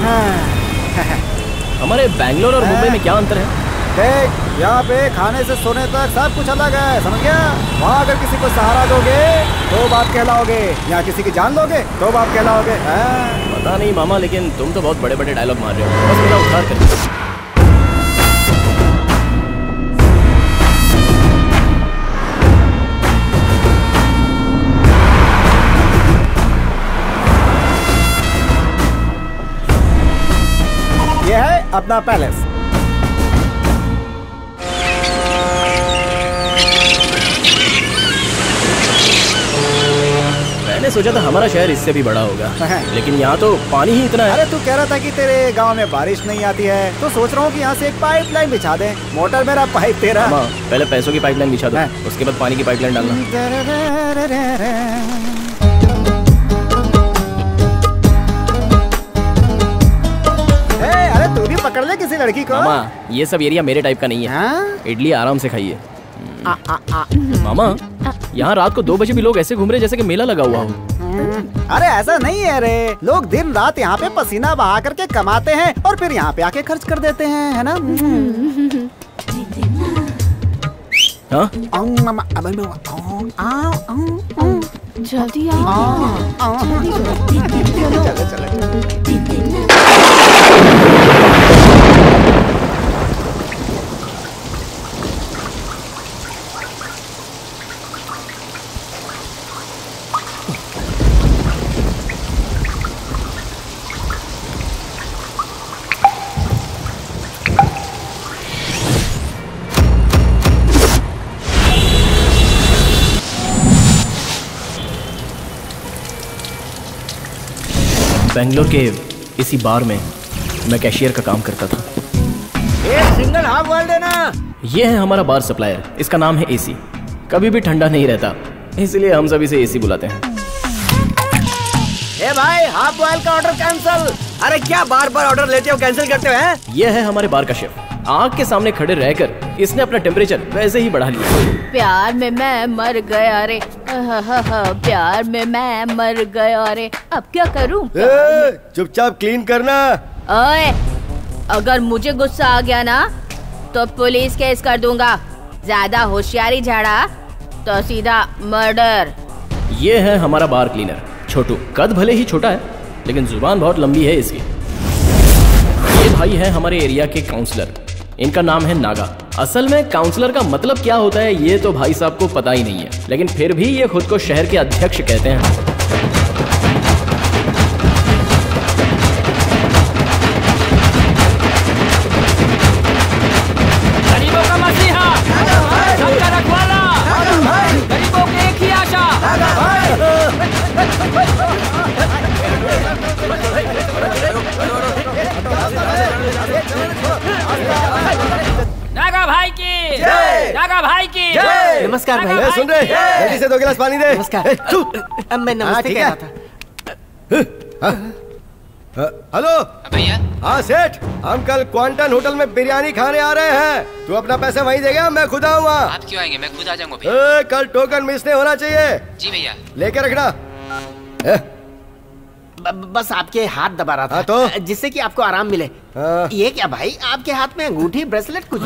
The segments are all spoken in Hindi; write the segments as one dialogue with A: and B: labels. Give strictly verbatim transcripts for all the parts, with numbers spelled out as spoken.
A: हमारे बैंगलोर और मुंबई में क्या अंतर है?
B: देख, यहाँ पे खाने से सोने तक सब कुछ अलग है, समझ गया? वहाँ अगर किसी को सहारा दोगे तो बाप कहलाओगे, यहाँ किसी की जान लोगे तो बाप कहलाओगे।
A: पता नहीं मामा, लेकिन तुम तो बहुत बड़े बड़े डायलॉग मार रहे हो। बस मेरा उद्धार कर।
B: ये है अपना पैलेस।
A: मैंने सोचा था हमारा शहर इससे भी बड़ा होगा, लेकिन यहाँ तो पानी ही इतना है।
B: अरे तू कह रहा था कि तेरे गांव में बारिश नहीं आती है, तो सोच रहा हूँ कि यहाँ से एक पाइपलाइन बिछा दे। मोटर मेरा, पाइप तेरा।
A: पहले पैसों की पाइपलाइन बिछा दो, उसके बाद पानी की पाइपलाइन डालना।
B: अरे तू भी पकड़ ले किसी लड़की को।
A: मामा, ये सब एरिया मेरे टाइप का नहीं है। इडली आराम से खाइए।
B: आ, आ, आ,
A: मामा, यहाँ रात को दो बजे भी लोग ऐसे घूम रहे जैसे कि मेला लगा हुआ हो।
B: अरे ऐसा नहीं है रे, लोग दिन रात यहाँ पे पसीना बहा करके कमाते हैं और फिर यहाँ पे आके खर्च कर देते हैं, है ना?
A: हाँ?
C: जल्दी आओ,
B: चलो चलो।
A: बेंगलोर के इसी बार में मैं कैशियर का काम करता था।
B: एक सिंगल हाफ बॉइल्ड है ना?
A: ये है हमारा बार सप्लायर, इसका नाम है एसी। कभी भी ठंडा नहीं रहता, इसलिए हम सभी से एसी बुलाते हैं।
B: ए भाई, हाफ बॉइल का ऑर्डर कैंसिल। अरे क्या बार बार ऑर्डर लेते हो, कैंसिल करते हो? हैं?
A: ये है हमारे बार का शेफ। आग के सामने खड़े रहकर इसने अपना टेम्परेचर वैसे ही बढ़ा लिया।
C: प्यार में मैं मर गया रे, प्यार में मैं मर गया रे, अब क्या करूं?
B: चुपचाप क्लीन करना।
C: ओए, अगर मुझे गुस्सा आ गया ना तो पुलिस केस कर दूंगा। ज्यादा होशियारी झाड़ा तो सीधा मर्डर।
A: ये है हमारा बार क्लीनर छोटू। कद भले ही छोटा है, लेकिन जुबान बहुत लंबी है इसकी। ये भाई है हमारे एरिया के काउंसलर, इनका नाम है नागा। असल में काउंसलर का मतलब क्या होता है ये तो भाई साहब को पता ही नहीं है, लेकिन फिर भी ये खुद को शहर के अध्यक्ष कहते हैं।
D: गरीबों का मसीहा, सबका रखवाला, गरीबों की एक ही आशा। नागा भाई की जय, नागा भाई की जय।
B: नमस्कार भाई। सुन रहे, जल्दी से दो गिलास पानी दे।
E: नमस्कार। अब मैं नमस्ते कह रहा था।
B: हेलो
F: भैया।
B: हाँ सेठ, हम कल क्वांटन होटल में बिरयानी खाने आ रहे हैं। तू अपना पैसा वहीं देगा, मैं खुद आऊंगा।
F: आप क्यों आएंगे, मैं खुद आ जाऊंगा भैया।
B: कल टोकन मिस नहीं होना चाहिए।
F: जी भैया।
B: लेके रखना।
E: बस आपके हाथ दबा रहा था।
B: हाँ तो?
E: जिससे कि आपको आराम मिले। ये क्या भाई, आपके हाथ में अंगूठी ब्रेसलेट कुछ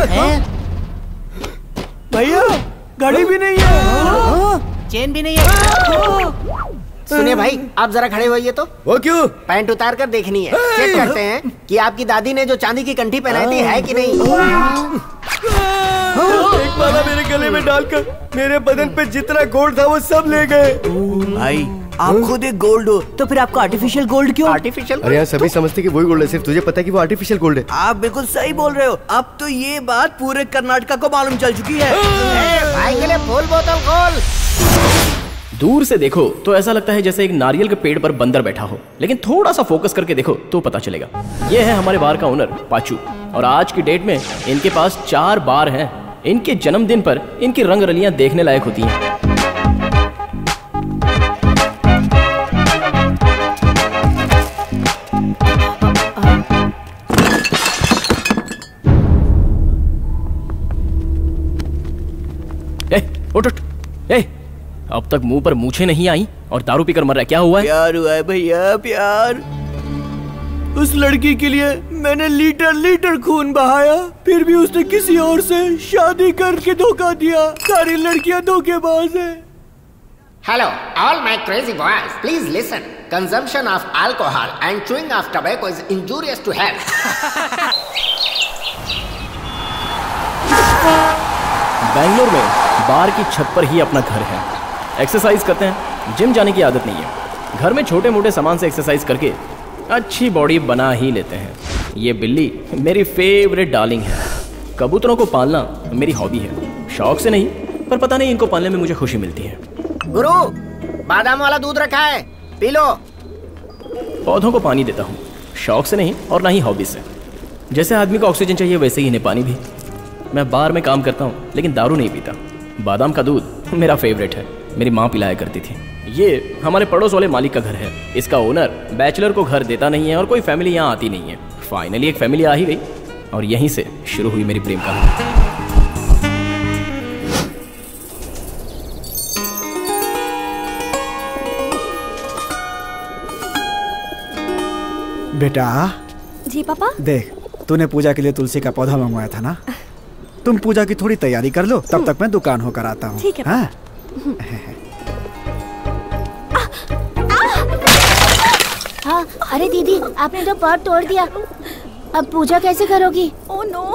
B: भैया? घड़ी भी नहीं है,
E: चेन भी नहीं है। सुनिए भाई, आप जरा खड़े होइए तो।
B: वो क्यों?
E: पैंट उतार कर देखनी है। चेक करते हैं कि आपकी दादी ने जो चांदी की कंठी पहनाई थी है कि नहीं।
B: एक माला मेरे गले में डालकर मेरे बदन पे जितना गोल्ड था वो सब ले गए।
G: भाई आप खुद एक गोल्ड हो, तो फिर आपको आर्टिफिशियल गोल्ड क्यों?
E: आर्टिफिशियल?
B: अरे यार सभी समझते कि वही गोल्ड है, सिर्फ तुझे पता है कि वो आर्टिफिशियल गोल्ड है।
G: आप बिल्कुल सही बोल रहे हो। अब तो ये बात पूरे कर्नाटका को मालूम चल चुकी है।
E: भाई के लिए फुल बोतल खोल।
A: दूर से देखो तो ऐसा लगता है जैसे एक नारियल के पेड़ पर बंदर बैठा हो, लेकिन थोड़ा सा फोकस करके देखो तो पता चलेगा। ये है हमारे बार का ओनर पाचू, और आज की डेट में इनके पास चार बार हैं। इनके जन्मदिन पर इनकी रंग रलियां देखने लायक होती हैं। ए, उठ उठ। ए, अब तक मुंह पर मूछें नहीं आई और दारू पीकर मर रहा है, क्या हुआ है?
G: प्यार हुआ है भैया, प्यार। उस लड़की के लिए मैंने लीटर लीटर खून बहाया, फिर भी उसने किसी और से शादी करके धोखा दिया। सारी लड़कियां धोखेबाज हैं।
E: Hello, all my crazy boys. Please listen. Consumption of alcohol and chewing of tobacco is injurious to health.
A: Bangalore में बार की छत पर ही अपना घर है। एक्सरसाइज करते हैं, जिम जाने की आदत नहीं है। घर में छोटे मोटे सामान से एक्सरसाइज करके अच्छी बॉडी बना ही लेते हैं। ये बिल्ली मेरी फेवरेट डार्लिंग है। कबूतरों को पालना मेरी हॉबी है, शौक से नहीं, पर पता नहीं इनको पालने में मुझे खुशी मिलती है।
E: गुरु, बादाम वाला दूध रखा है, पी लो।
A: पौधों को पानी देता हूँ, शौक से नहीं और ना ही हॉबी से। जैसे आदमी को ऑक्सीजन चाहिए वैसे ही इन्हें पानी भी। मैं बार में काम करता हूँ लेकिन दारू नहीं पीता। बादाम का दूध मेरा फेवरेट है, मेरी माँ पिलाया करती थी। ये हमारे पड़ोस वाले मालिक का घर है। इसका ओनर बैचलर को घर देता नहीं है और कोई फैमिली यहाँ आती नहीं है। फाइनली एक फैमिली आ ही गई और यहीं से शुरू हुई मेरी प्रेम कहानी।
B: बेटा।
H: जी पापा।
B: देख, तूने पूजा के लिए तुलसी का पौधा मंगवाया था ना, तुम पूजा की थोड़ी तैयारी कर लो, तब तक मैं दुकान होकर आता हूँ।
H: ठीक है।
B: हाँ?
H: हाँ, अरे दीदी, आपने तो पॉट तोड़ दिया, अब पूजा कैसे करोगी? Oh no.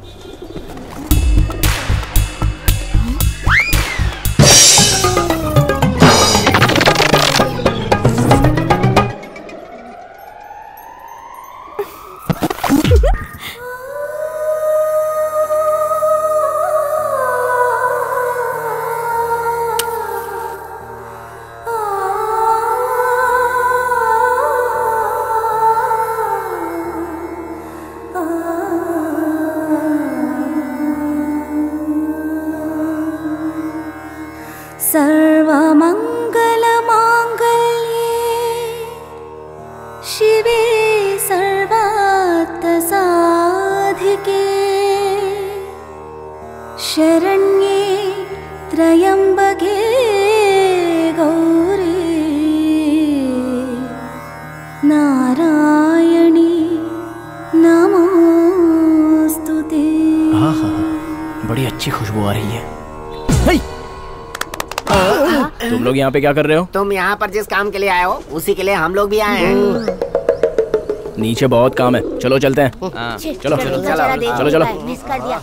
A: तुम लोग यहाँ पे क्या कर रहे हो?
E: तुम यहाँ पर जिस काम के लिए आए हो उसी के लिए हम लोग भी आए हैं।
A: नीचे बहुत काम है, चलो चलते हैं। चलो चलो चलो चलो
H: मिस कर दिया।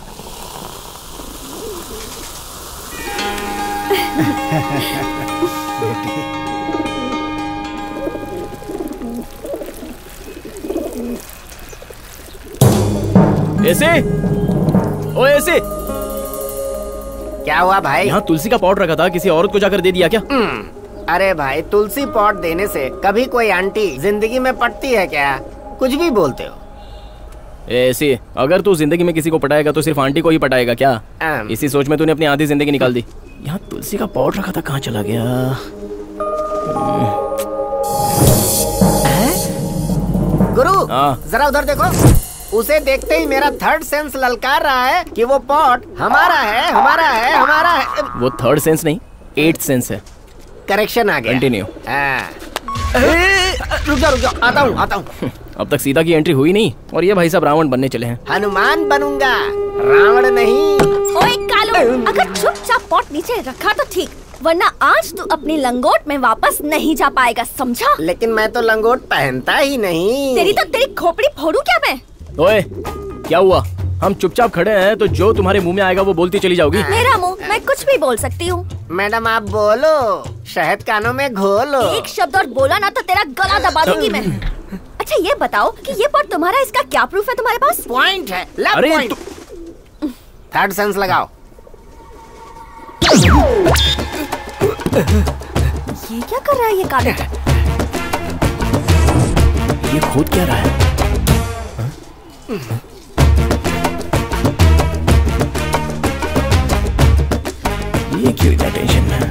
A: ऐसे ओ ऐसे
E: क्या हुआ भाई?
A: यहाँ तुलसी का पॉट रखा था, किसी औरत को जाकर दे दिया क्या?
E: अरे भाई, तुलसी पॉट देने से कभी कोई आंटी जिंदगी में पटती है क्या? कुछ भी बोलते हो।
A: ऐसे अगर तू जिंदगी में किसी को पटाएगा तो सिर्फ आंटी को ही पटाएगा क्या?
E: आम।
A: इसी सोच में तूने अपनी आधी जिंदगी निकाल दी। यहाँ तुलसी का पॉट रखा था, कहाँ चला गया?
E: गुरु,
A: हाँ।
E: जरा उधर देखो। उसे देखते ही मेरा थर्ड सेंस ललकार रहा है कि वो पॉट हमारा है, हमारा है, हमारा है।
A: वो थर्ड सेंस नहीं, एट्थ सेंस है।
E: करेक्शन आ गया।
A: कंटिन्यू।
E: रुक जा रुक जा, आता हूँ आता हूँ।
A: अब तक सीता की एंट्री हुई नहीं और ये भाई साहब रावण बनने चले हैं।
E: हनुमान बनूंगा, रावण नहीं।
H: ओए कालू, अगर चुपचाप पॉट नीचे रखा तो ठीक, वरना आज तू अपनी लंगोट में वापस नहीं जा पाएगा, समझा?
E: लेकिन मैं तो लंगोट पहनता ही नहीं।
H: तेरी तो तेरी खोपड़ी फोड़ू क्या मैं?
A: ओए, क्या हुआ? हम चुपचाप खड़े हैं तो जो तुम्हारे मुंह में आएगा वो बोलती चली जाओगी।
H: मेरा मुंह, मैं कुछ भी बोल सकती हूँ।
E: मैडम आप बोलो, शहद कानों में घोलो।
H: एक शब्द और बोला ना तो तेरा गला दबा दूंगी मैं। अच्छा ये बताओ कि ये पॉट तुम्हारा, इसका क्या प्रूफ है तुम्हारे पास?
E: पॉइंट है, लेफ्ट
A: अरे
E: पॉइंट। थर्ड सेंस लगाओ।
H: ये क्या कर रहा है ये कालू?
A: ये खुद क्या रहा है? ये क्यों इतना टेंशन में?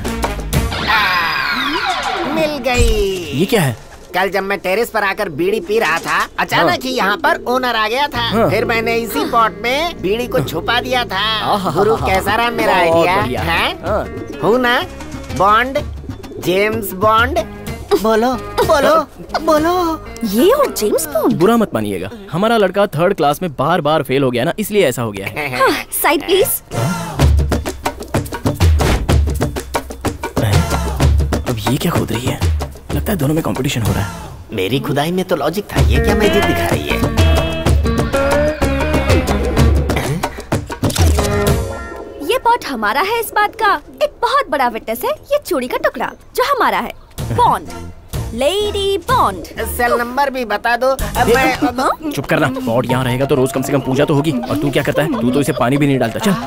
E: मिल गई।
A: ये क्या है?
E: कल जब मैं टेरेस पर आकर बीड़ी पी रहा था, अचानक
A: हाँ।
E: ही यहाँ पर ओनर आ गया था।
A: हाँ।
E: फिर मैंने इसी पॉट में बीड़ी को छुपा दिया था।
A: आहा,
E: गुरु कैसा रहा मेरा
A: बहुत
E: आइडिया?
A: बढ़िया।
E: है
A: हाँ।
E: हूँ ना? Bond, James Bond. बोलो। बोलो बोलो।
H: ये और जेम्स बॉन्ड।
A: बुरा मत मानिएगा, हमारा लड़का थर्ड क्लास में बार बार फेल हो गया ना, इसलिए ऐसा हो गया है।
H: हाँ, साइड प्लीज।
A: अब ये क्या खोद रही है? लगता है दोनों में कंपटीशन हो रहा है।
E: मेरी खुदाई में तो लॉजिक था, ये क्या मैजिक दिखा रही है?
H: ये पॉट हमारा है, इस बात का एक बहुत बड़ा विटनेस है ये चूड़ी का टुकड़ा जो हमारा है। Bond, lady Bond.
E: Cell number भी बता दो। अब मैं
A: चुप करना, पॉट यहाँ रहेगा तो रोज कम से कम पूजा तो होगी। और तू क्या करता है? तू तो इसे पानी भी नहीं डालता। चल।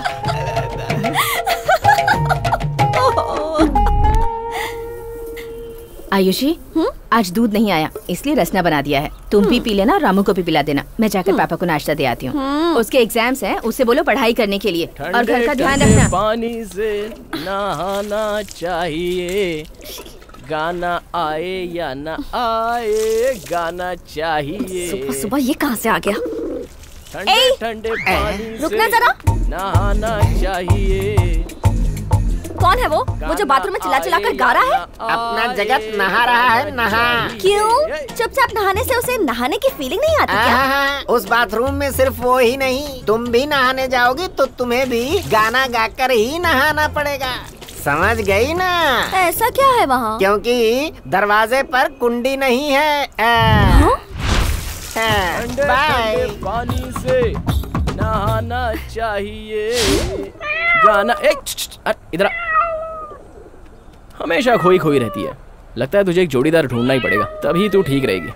C: आयुषी, आज दूध नहीं आया इसलिए रसना बना दिया है। तुम भी पी लेना, रामू को भी पिला देना। मैं जाकर पापा को नाश्ता दे आती हूँ। उसके एग्जाम्स हैं, उससे बोलो पढ़ाई करने के लिए और घर का ध्यान रखना।
A: पानी से नहाना चाहिए, गाना आए या ना आए गाना चाहिए।
H: सुबह सुबह ये कहाँ से आ गया?
A: ठंडे ठंडे पानी
H: रुकना
A: से
H: जरा।
A: नहाना चाहिए।
H: कौन है वो वो जो बाथरूम में चिल्ला चिल्ला कर गा रहा है?
E: अपना जगत नहा रहा है, नहा।
H: क्यों? चुपचाप नहाने से उसे नहाने की फीलिंग नहीं आती क्या?
E: आहा, उस बाथरूम में सिर्फ वो ही नहीं, तुम भी नहाने जाओगी तो तुम्हें भी गाना गाकर ही नहाना पड़ेगा। समझ गई ना?
H: ऐसा क्या है वहाँ?
E: क्योंकि दरवाजे पर कुंडी नहीं है।
H: हाँ?
A: ठंडे ठंडे पानी से नहाना चाहिए, गाना। एक इधर आ। हमेशा खोई खोई रहती है। लगता है तुझे एक जोड़ीदार ढूंढना ही पड़ेगा, तभी तू ठीक रहेगी।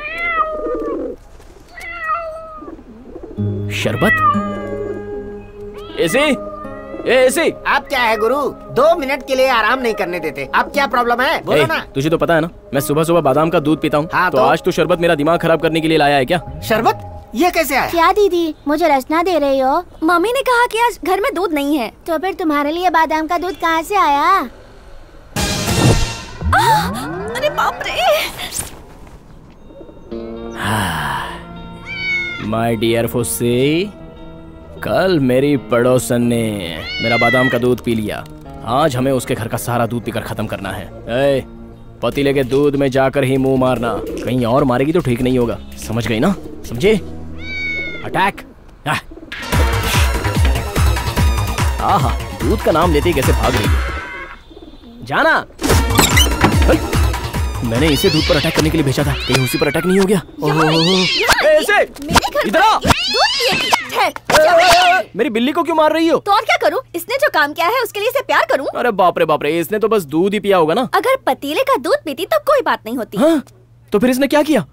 A: शरबत? ऐसे ऐसे
E: अब क्या है गुरु, दो मिनट के लिए आराम नहीं करने देते। अब क्या प्रॉब्लम है बोलो
A: ए,
E: ना।
A: तुझे तो पता है ना, मैं सुबह सुबह बादाम का दूध पीता हूँ।
E: हाँ,
A: तो,
E: तो?
A: तो आज तू शरबत मेरा दिमाग खराब करने के लिए लाया है क्या?
E: शरबत? ये कैसे आया?
C: क्या दीदी, मुझे रसना दे रही हो?
H: मम्मी ने कहा कि आज घर में दूध नहीं है।
C: तो फिर तुम्हारे लिए बादाम का दूध कहाँ से आया?
H: अरे बाप रे।
A: माय डियर फुस्सी, कल मेरी पड़ोसन ने मेरा बादाम का दूध पी लिया। आज हमें उसके घर का सारा दूध पीकर खत्म करना है। ए, पतीले के दूध में जाकर ही मुंह मारना, कहीं और मारेगी तो ठीक नहीं होगा। समझ गई ना? समझे? अटैक। आहा, दूध का नाम लेते ही कैसे भाग रही है। जाना। मैंने इसे दूध पर अटैक करने के लिए भेजा था, कहीं उसी पर अटैक नहीं हो गया? ऐसे इधर आ। मेरी बिल्ली को क्यों मार रही हो?
H: तो और क्या करूं? इसने जो काम किया है उसके लिए इसे प्यार करूं?
A: अरे बाप रे बाप रे, इसने तो बस दूध ही पिया होगा ना।
H: अगर पतीले का दूध पीती तो कोई बात नहीं होती।
A: हाँ? तो फिर इसने क्या किया?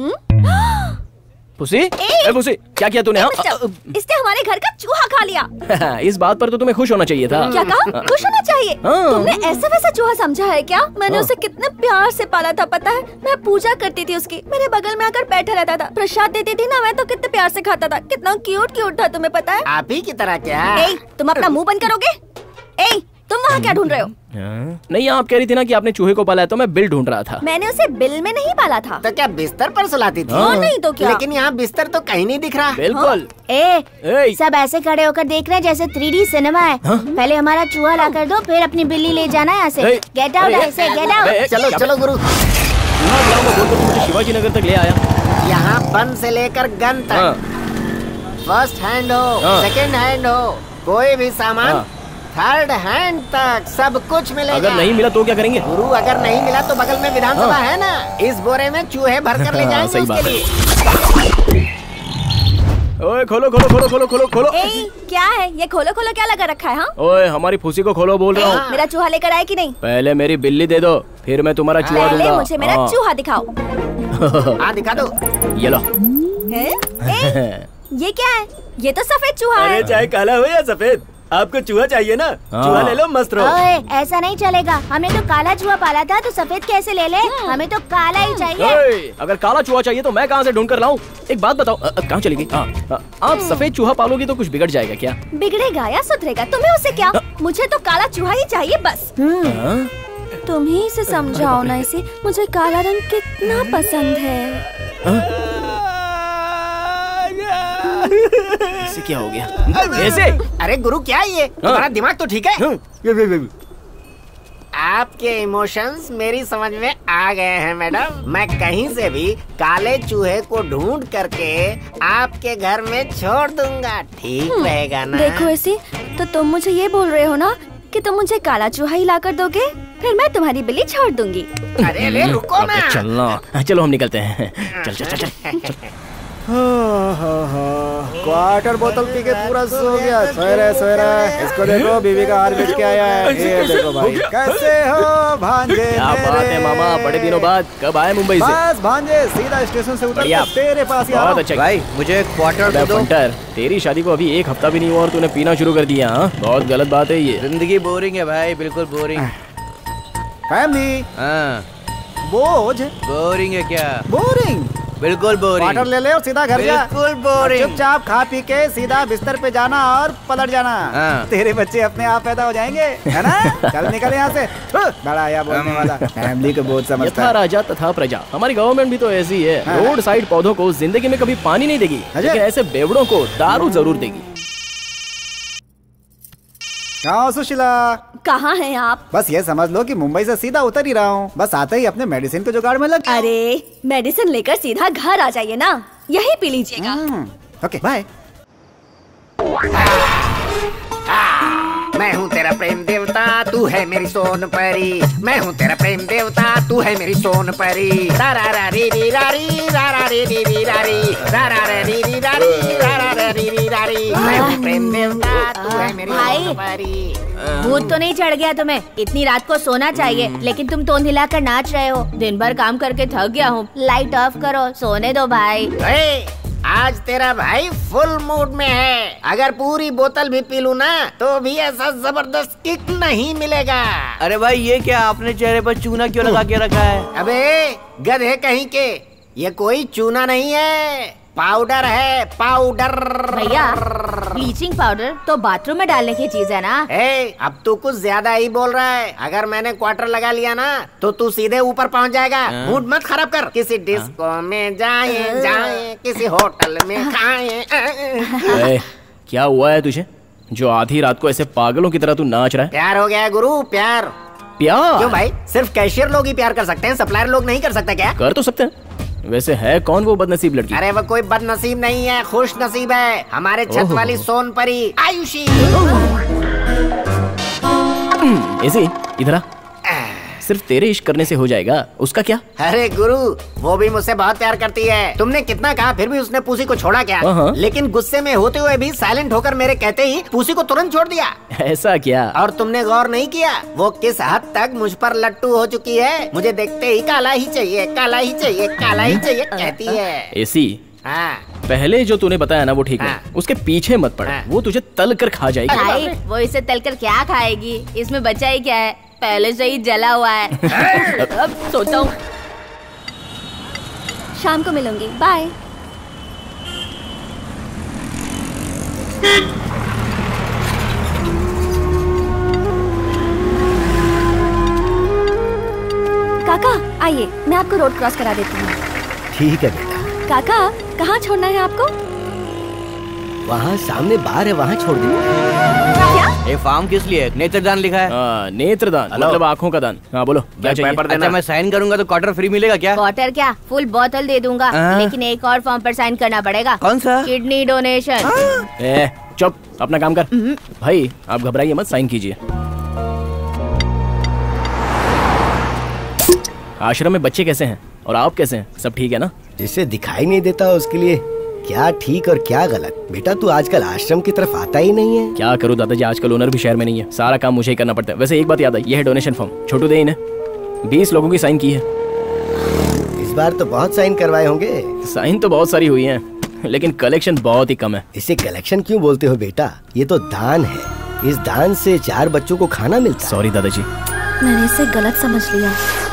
A: पुसी? ए पुसी, क्या किया तूने?
H: इसने हमारे घर का चूहा खा लिया।
A: इस बात पर तो तुम्हें खुश होना चाहिए था।
H: क्या कहा? खुश होना चाहिए?
A: हाँ।
H: तुमने ऐसा वैसा चूहा समझा है क्या? मैंने
A: हाँ।
H: उसे कितने प्यार से पाला था पता है? मैं पूजा करती थी उसकी, मेरे बगल में आकर बैठा रहता था, प्रसाद देती थी ना, मैं तो कितने प्यार से खाता था। कितना क्यूट क्यूट था, तुम्हें पता है?
E: आप ही की तरह क्या?
H: ए, तुम अपना मुंह बंद करोगे? ए, तुम वहाँ क्या ढूंढ रहे हो?
A: नहीं, आप कह रही थी ना कि आपने चूहे को पाला है, तो मैं बिल ढूंढ रहा था।
H: मैंने उसे बिल में नहीं पाला था।
E: तो क्या बिस्तर पर सुलाती थी?
H: हाँ, नहीं तो क्या?
E: लेकिन यहाँ बिस्तर तो कहीं नहीं दिख रहा।
A: बिल्कुल।
C: ए,
A: ए,
C: सब ऐसे खड़े होकर देख रहे हैं जैसे थ्री डी सिनेमा है।
A: हाँ?
C: पहले हमारा चूहा ला कर दो, फिर अपनी बिल्ली ले जाना यहाँ से।
A: ए,
C: गेट आउट
A: ए,
C: ऐसे, गेट
A: ए,
C: आउट।
E: चलो चलो गुरु।
A: मुझे शिवाजी नगर तक ले आया।
E: यहाँ बन से लेकर गन
A: हाँ।
E: तक फर्स्ट हैंड हो,
A: हाँ।
E: सेकंड हैंड हो, कोई भी सामान
A: हाँ।
E: थर्ड हैंड तक सब कुछ मिलेगा।
A: अगर नहीं मिला तो क्या करेंगे?
E: गुरु अगर नहीं मिला तो बगल में विधानसभा
A: हाँ।
E: है ना, इस बोरे में चूहे भर कर ले
A: हाँ,
E: जाएंगे
A: सही
E: उसके
A: बात है।
E: लिए।
A: ओए खोलो खोलो खोलो खोलो खोलो खोलो।
H: ए, क्या है ये? खोलो खोलो क्या लगा रखा है? हाँ,
A: ओए हमारी फूसी को खोलो बोल रहा हूँ।
H: मेरा चूहा लेकर आए कि नहीं?
A: पहले मेरी बिल्ली दे दो, फिर मैं तुम्हारा चूहा
H: पहले
A: दूंगा।
H: मुझे मेरा
A: हाँ।
H: चूहा दिखाओ।
E: हाँ दिखा दो।
A: ये लो।
H: हैं? ए, ये क्या है? ये तो सफेद चूहा है।
G: चाहे काला हो या सफेद, आपको चूहा चाहिए ना?
A: हाँ।
G: चूहा ले लो, मस्त रहो।
C: ओए, ऐसा नहीं चलेगा। हमने तो काला चूहा पाला था, तो सफेद कैसे ले ले? हमें तो काला ही चाहिए।
A: ओए, अगर काला चूहा चाहिए तो मैं कहाँ से ढूंढ कर लाऊं? एक बात बताओ, अ, अ, कहाँ चली गई? हाँ, अ, आप सफेद चूहा पालोगी तो कुछ बिगड़ जाएगा क्या?
H: बिगड़ेगा या सुधरेगा, तुम्हें उससे क्या? मुझे तो काला चूहा ही चाहिए बस।
A: हाँ?
H: तुम ही इसे समझाओ ना इसे, मुझे काला रंग कितना पसंद है।
A: इसे क्या हो गया? ऐसे?
E: अरे गुरु क्या है ये? तुम्हारा दिमाग तो ठीक है? आपके इमोशंस मेरी समझ में आ गए हैं मैडम। मैं कहीं से भी काले चूहे को ढूंढ करके आपके घर में छोड़ दूंगा, ठीक रहेगा ना?
H: देखो ऐसे तो तुम मुझे ये बोल रहे हो ना कि तुम मुझे काला चूहा ही ला कर दोगे, फिर मैं तुम्हारी बिल्ली छोड़ दूंगी।
E: अरे ले रुको ना।
A: चलना, चलो हम निकलते हैं। चल चल चल चल।
B: क्वार्टर बोतल पी के पूरा सो गया। सोएरा सोएरा, इसको देखो बीवी का हार बेच के आया है। ये देखो भाई, कैसे हो भांजे?
A: क्या बात है मामा, बड़े दिनों बाद कब आए मुंबई से?
B: बस भांजे, सीधा स्टेशन से उतर के तेरे पास ही आ रहा हूं।
A: बहुत अच्छा
G: भाई, मुझे क्वार्टर दे दो।
A: फंटर, तेरी शादी को अभी एक हफ्ता भी नहीं हुआ और तूने पीना शुरू कर दिया। हाँ, बहुत गलत बात है ये।
G: जिंदगी बोरिंग है भाई, बिल्कुल बोरिंग।
B: फैमिली
G: हाँ,
B: बोझ
G: बोरिंग है क्या?
B: बोरिंग,
G: बिल्कुल बोरिंग।
B: क्वार्टर ले ले और सीधा घर जा।
G: बिल्कुल बोरिंग।
B: चुपचाप खा पी के सीधा बिस्तर पे जाना और पलट जाना।
G: हाँ।
B: तेरे बच्चे अपने आप पैदा हो जाएंगे, है ना? चल निकल यहाँ से। बड़ा आया बोलने वाला, फैमिली को बहुत समझता
A: यथा
B: है।
A: राजा तथा प्रजा। हमारी गवर्नमेंट भी तो ऐसी है।
B: हाँ।
A: रोड साइड पौधों को जिंदगी में कभी पानी नहीं देगी, लेकिन ऐसे बेवड़ों को दारू जरूर देगी।
B: कहाँ हो सुशीला?
H: कहाँ हैं आप?
B: बस ये समझ लो कि मुंबई से सीधा उतर ही रहा हूँ। बस आते ही अपने मेडिसिन के जुगाड़ में लग।
H: अरे मेडिसिन लेकर सीधा घर आ जाइए ना, यही पी लीजिएगा।
B: Okay bye.
E: मैं हूँ तेरा प्रेम देवता, तू है मेरी सोन परी। मैं हूँ तेरा प्रेम देवता, तू है मेरी सोन परी। रा रा रा री री रा री, रा रा री री री रा री, रा रा रा री री रा री, रा रा रा री री रा री। मैं हूँ प्रेम देवता, तू है मेरी सोन परी।
C: भूत तो नहीं चढ़ गया तुम्हें? इतनी रात को सोना चाहिए, लेकिन तुम तोंद हिलाकर नाच रहे हो। दिन भर काम करके थक गया हूँ, लाइट ऑफ करो, सोने दो भाई।
E: आज तेरा भाई फुल मूड में है। अगर पूरी बोतल भी पी लूं ना तो भी ऐसा जबरदस्त किक नहीं मिलेगा।
G: अरे भाई, ये क्या आपने चेहरे पर चूना क्यों लगा के रखा है?
E: अबे गधे कहीं के, ये कोई चूना नहीं है, पाउडर है, पाउडर।
C: भैया, ब्लीचिंग पाउडर तो बाथरूम में डालने की चीज है ना?
E: ए, अब तू कुछ ज्यादा ही बोल रहा है। अगर मैंने क्वार्टर लगा लिया ना तो तू सीधे ऊपर पहुंच जाएगा। मूड मत खराब कर। किसी डिस्को में जाए जाए, किसी होटल में खाए।
A: क्या हुआ है तुझे जो आधी रात को ऐसे पागलों की तरह तू नाच रहा है?
E: प्यार हो गया है गुरु, प्यार।
A: प्यार?
E: क्यों भाई, सिर्फ कैशियर लोग ही प्यार कर सकते हैं, सप्लायर लोग नहीं कर सकते क्या?
A: कर तो सकते हैं। वैसे है कौन वो बदनसीब लड़की?
E: अरे वो कोई बदनसीब नहीं है, खुश नसीब है। हमारे छत वाली सोन परी आयुषी।
A: ऐसे इधर आ। सिर्फ तेरे इश्क करने से हो जाएगा, उसका क्या?
E: अरे गुरु, वो भी मुझसे बहुत प्यार करती है। तुमने कितना कहा फिर भी उसने पूसी को छोड़ा क्या?
A: हाँ।
E: लेकिन गुस्से में होते हुए भी साइलेंट होकर मेरे कहते ही पूसी को तुरंत छोड़ दिया।
A: ऐसा क्या?
E: और तुमने गौर नहीं किया वो किस हद तक मुझ पर लट्टू हो चुकी है? मुझे देखते ही काला ही चाहिए, काला ही चाहिए, काला ही चाहिए कहती है।
A: ऐसी
E: हाँ।
A: पहले जो तूने बताया ना वो ठीक है,
E: हाँ।
A: उसके पीछे मत पड़।
E: हाँ।
A: वो तुझे तल कर खा जाएगी।
C: भाई, वो इसे तलकर क्या खाएगी? इसमें बचा ही क्या है, पहले से ही जला हुआ है। अब सोता हूँ
H: शाम को मिलूंगी, बाय। काका आइए, मैं आपको रोड क्रॉस करा देती हूँ।
I: ठीक है बेटा।
H: काका, कहाँ छोड़ना है आपको?
I: वहाँ सामने बार है, वहाँ छोड़ दे।
H: क्या?
G: ये फार्म किस लिए? नेत्रदान लिखा है।
A: आ, नेत्रदान मतलब आँखों का दान। हाँ बोलो क्या चाहिए?
G: अच्छा, मैं साइन करूंगा तो क्वार्टर फ्री मिलेगा क्या?
C: क्वार्टर क्या, फुल बोतल दे दूंगा, लेकिन एक और फॉर्म पर साइन करना पड़ेगा।
G: कौन सा?
C: Kidney donation.
A: ए, चुप, अपना काम कर। भाई आप घबराइए मत, साइन कीजिए। आश्रम में बच्चे कैसे हैं और आप कैसे हैं? सब ठीक है ना?
I: जिसे दिखाई नहीं देता उसके लिए क्या ठीक और क्या गलत। बेटा तू आजकल आश्रम की तरफ आता ही नहीं है।
A: क्या करूं दादाजी, आजकल ओनर भी शहर में नहीं है, सारा काम मुझे ही करना पड़ता है। वैसे एक बात याद आई, ये है डोनेशन फॉर्म, छोटू दे इन्हें। बीस लोगों की साइन की है।
I: इस बार तो बहुत साइन करवाए होंगे।
A: साइन तो बहुत सारी हुई हैं, लेकिन कलेक्शन बहुत ही कम है।
I: इसे कलेक्शन क्यों बोलते हो बेटा? ये तो दान है। इस दान से चार बच्चों को खाना मिलता है।
A: सॉरी दादाजी,
H: मैंने इसे गलत समझ लिया।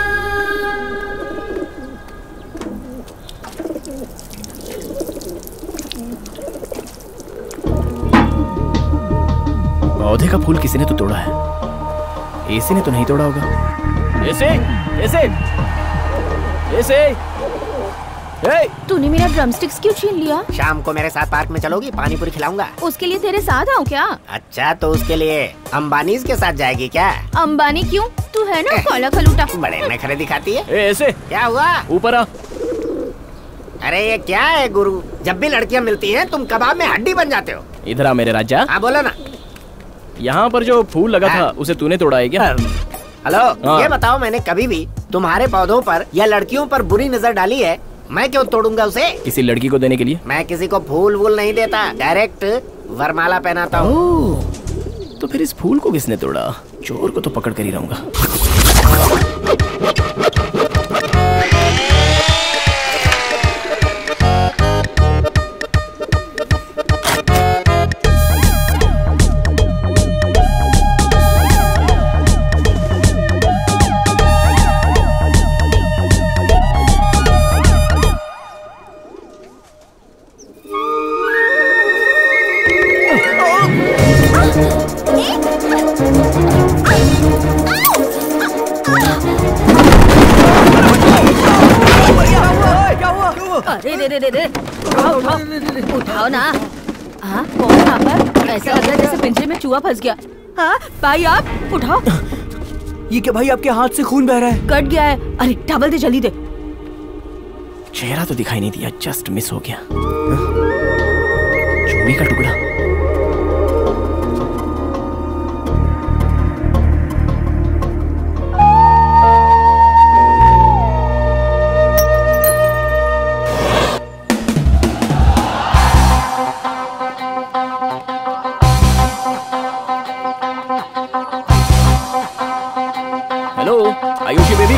A: पौधे का फूल किसी ने तो तोड़ा है, एसी ने तो नहीं तोड़ा होगा। एसी, एसी, एसी,
C: तूने मेरा ड्रमस्टिक्स क्यों छीन लिया?
E: शाम को मेरे साथ पार्क में चलोगी? पानी पूरी खिलाऊंगा।
C: उसके लिए तेरे साथ आऊँ क्या?
E: अच्छा तो उसके लिए अंबानी के साथ जाएगी क्या?
C: अंबानी क्यों? तू है ना काला खलूटा।
E: बड़े नखरे दिखाती है।
A: ए, ऐसे
E: क्या हुआ?
A: ऊपर आ।
E: अरे ये क्या है गुरु, जब भी लड़कियाँ मिलती हैं तुम कबाब में हड्डी बन जाते हो।
A: इधर आ मेरे राजा।
E: हाँ बोलो ना।
A: यहाँ पर जो फूल लगा था उसे तूने तोड़ा है क्या?
E: हेलो, ये बताओ मैंने कभी भी तुम्हारे पौधों पर या लड़कियों पर बुरी नजर डाली है? मैं क्यों तोड़ूंगा उसे?
A: किसी लड़की को देने के लिए?
E: मैं किसी को फूल वूल नहीं देता, डायरेक्ट वरमाला पहनाता हूँ।
A: तो फिर इस फूल को किसने तोड़ा? चोर को तो पकड़ कर ही रहूंगा।
C: अरे रे रे रे रे, उठाओ उठाओ उठाओ ना। हाँ कौन यहाँ पर? ऐसा लग रहा है जैसे पिंजरे में चूहा फंस गया। हाँ भाई आप उठाओ।
G: ये क्या भाई, आपके हाथ से खून बह रहा है?
C: कट गया है। अरे टॉवल दे जल्दी दे।
A: चेहरा तो दिखाई नहीं दिया, जस्ट मिस हो गया। चूड़ी का टुकड़ा। आयुषी बेबी,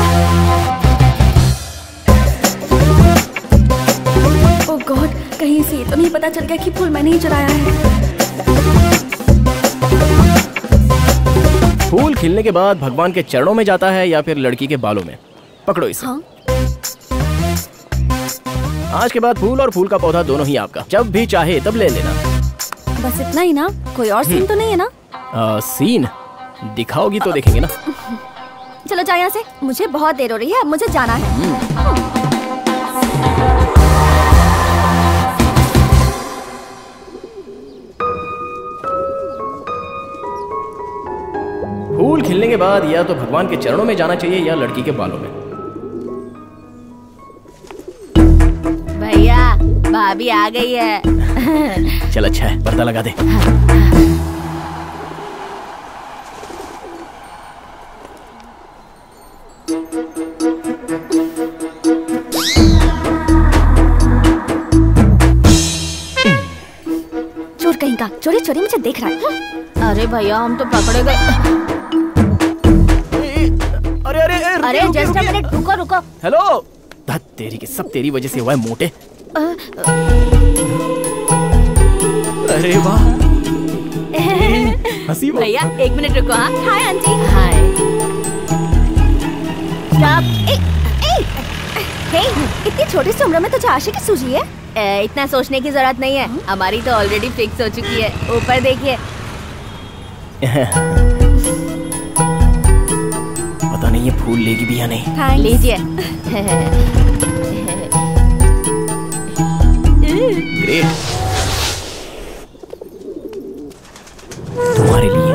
H: ओह गॉड, कहीं से तो नहीं पता चल गया कि फूल मैंने ही चुराया है।
A: फूल खिलने के बाद भगवान के चरणों में जाता है या फिर लड़की के बालों में? पकड़ो इसे।
H: हाँ?
A: आज के बाद फूल और फूल का पौधा दोनों ही आपका, जब भी चाहे तब ले लेना।
H: बस इतना ही ना? कोई और सीन तो नहीं है ना?
A: आ, सीन दिखाओगी तो देखेंगे ना।
H: चलो जाओ यहाँ से, मुझे बहुत देर हो रही है, अब मुझे जाना है।
A: फूल खिलने के बाद या तो भगवान के चरणों में जाना चाहिए या लड़की के बालों में।
C: भैया भाभी आ गई है।
A: चल अच्छा है, पर्दा लगा दे।
H: चोर कहीं का, चोरी चोरी मुझे देख रहा है।
C: अरे भैया हम तो पकड़े गए।
A: अरे अरे
C: अरे जस्ट अ मिनट, रुको रुको।
A: हेलो, तेरी की सब तेरी वजह से हुआ है मोटे। अरे वाह, हंसी।
C: भैया एक मिनट रुको। हाँ
H: हाय आंटी।
C: हाय। स्टॉप।
H: हे, इतनी छोटी सी उम्र में तुझे आशिक की सूझी है?
C: ए, इतना सोचने की जरूरत नहीं है, हमारी तो ऑलरेडी फिक्स हो चुकी है। ऊपर देखिए।
A: पता नहीं ये फूल लेगी भी या नहीं।
C: लीजिए।
A: ग्रेट, तुम्हारे लिए।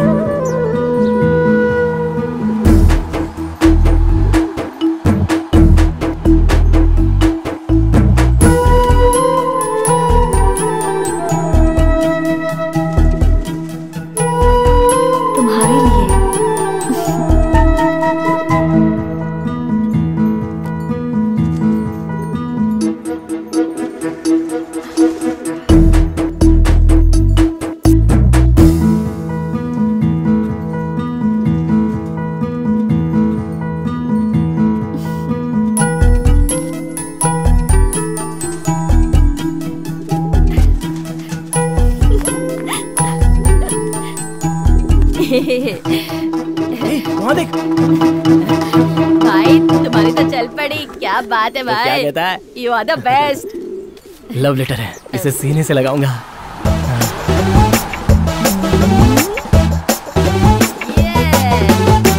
A: वहाँ देख।
C: भाई तुम्हारी तो चल पड़ी, क्या बात है भाई।
A: तो क्या कहता है?
C: You are the best.
A: Love letter है, इसे सीने से लगाऊंगा।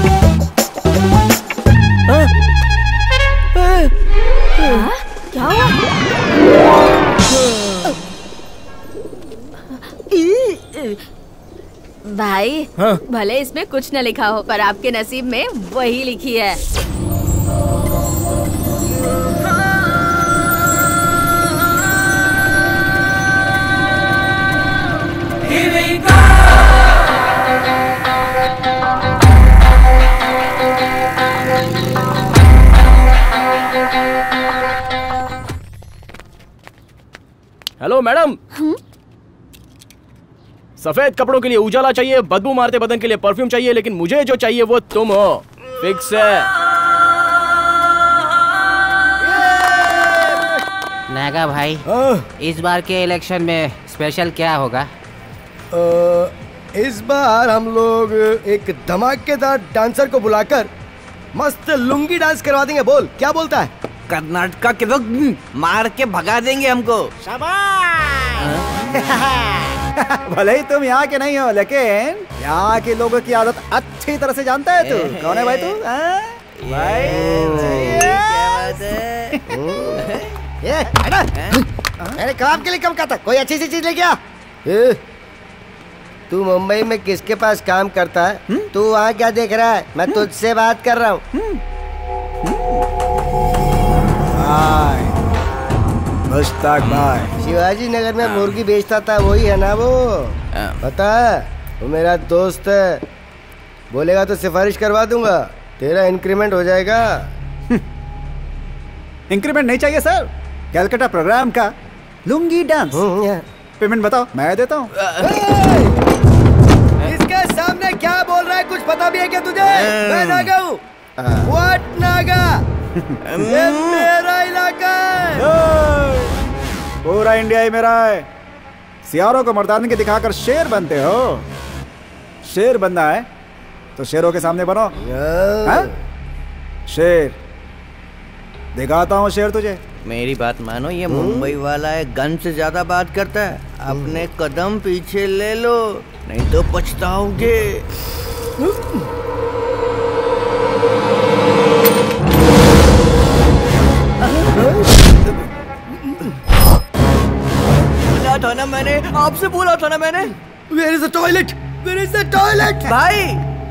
C: क्या हुआ? भाई
A: हाँ?
C: भले इसमें कुछ न लिखा हो पर आपके नसीब में वही लिखी है।
A: Hello madam. सफेद कपड़ों के लिए उजाला चाहिए, बदबू मारते बदन के लिए परफ्यूम चाहिए, लेकिन मुझे जो चाहिए वो तुम हो। फिक्स है।
E: नागा भाई, इस बार के इलेक्शन में स्पेशल क्या होगा?
I: आ, इस बार हम लोग एक धमाकेदार डांसर को बुलाकर मस्त लुंगी डांस करवा देंगे। बोल, क्या बोलता है?
G: कर्नाटका के लोग मार के भगा देंगे हमको।
B: भले ही तुम यहाँ के नहीं हो, लेकिन यहाँ के लोगों की आदत अच्छी तरह से जानता है तू। कौन है भाई तू? भाई
I: ये हटा। मैंने काम के लिए कम कहा था, कोई अच्छी सी चीज लेके आ। तू मुंबई में किसके पास काम करता है? तू वहाँ क्या देख रहा है? मैं तुझसे बात कर रहा हूँ।
B: मुश्ताक भाई,
I: शिवाजी नगर में मुर्गी बेचता था, वही है ना वो? पता है, वो मेरा दोस्त है। बोलेगा तो सिफारिश करवा दूंगा, तेरा इंक्रीमेंट हो जाएगा।
B: इंक्रीमेंट नहीं चाहिए सर, कैलकाटा प्रोग्राम का लुंगी डांस। पेमेंट बताओ, मैं देता हूँ।
I: इसके सामने क्या बोल रहा है? कुछ पता भी है क्या तुझे? मैं नागा हूँ। व्हाट नागा? ये मेरा इलाका है।
B: पूरा इंडिया ही मेरा है। सियारों को मर्दानगी के दिखाकर शेर बनते हो। शेर बनना है तो शेरों के सामने बनो। हाँ? शेर दिखाता हूँ शेर तुझे।
G: मेरी बात मानो, ये मुंबई वाला है, गन से ज्यादा बात करता है। अपने कदम पीछे ले लो, नहीं तो पछताओगे। बोला था ना मैंने, आपसे बोला था ना मैंने।
I: Where is the toilet? Where is the toilet?
G: भाई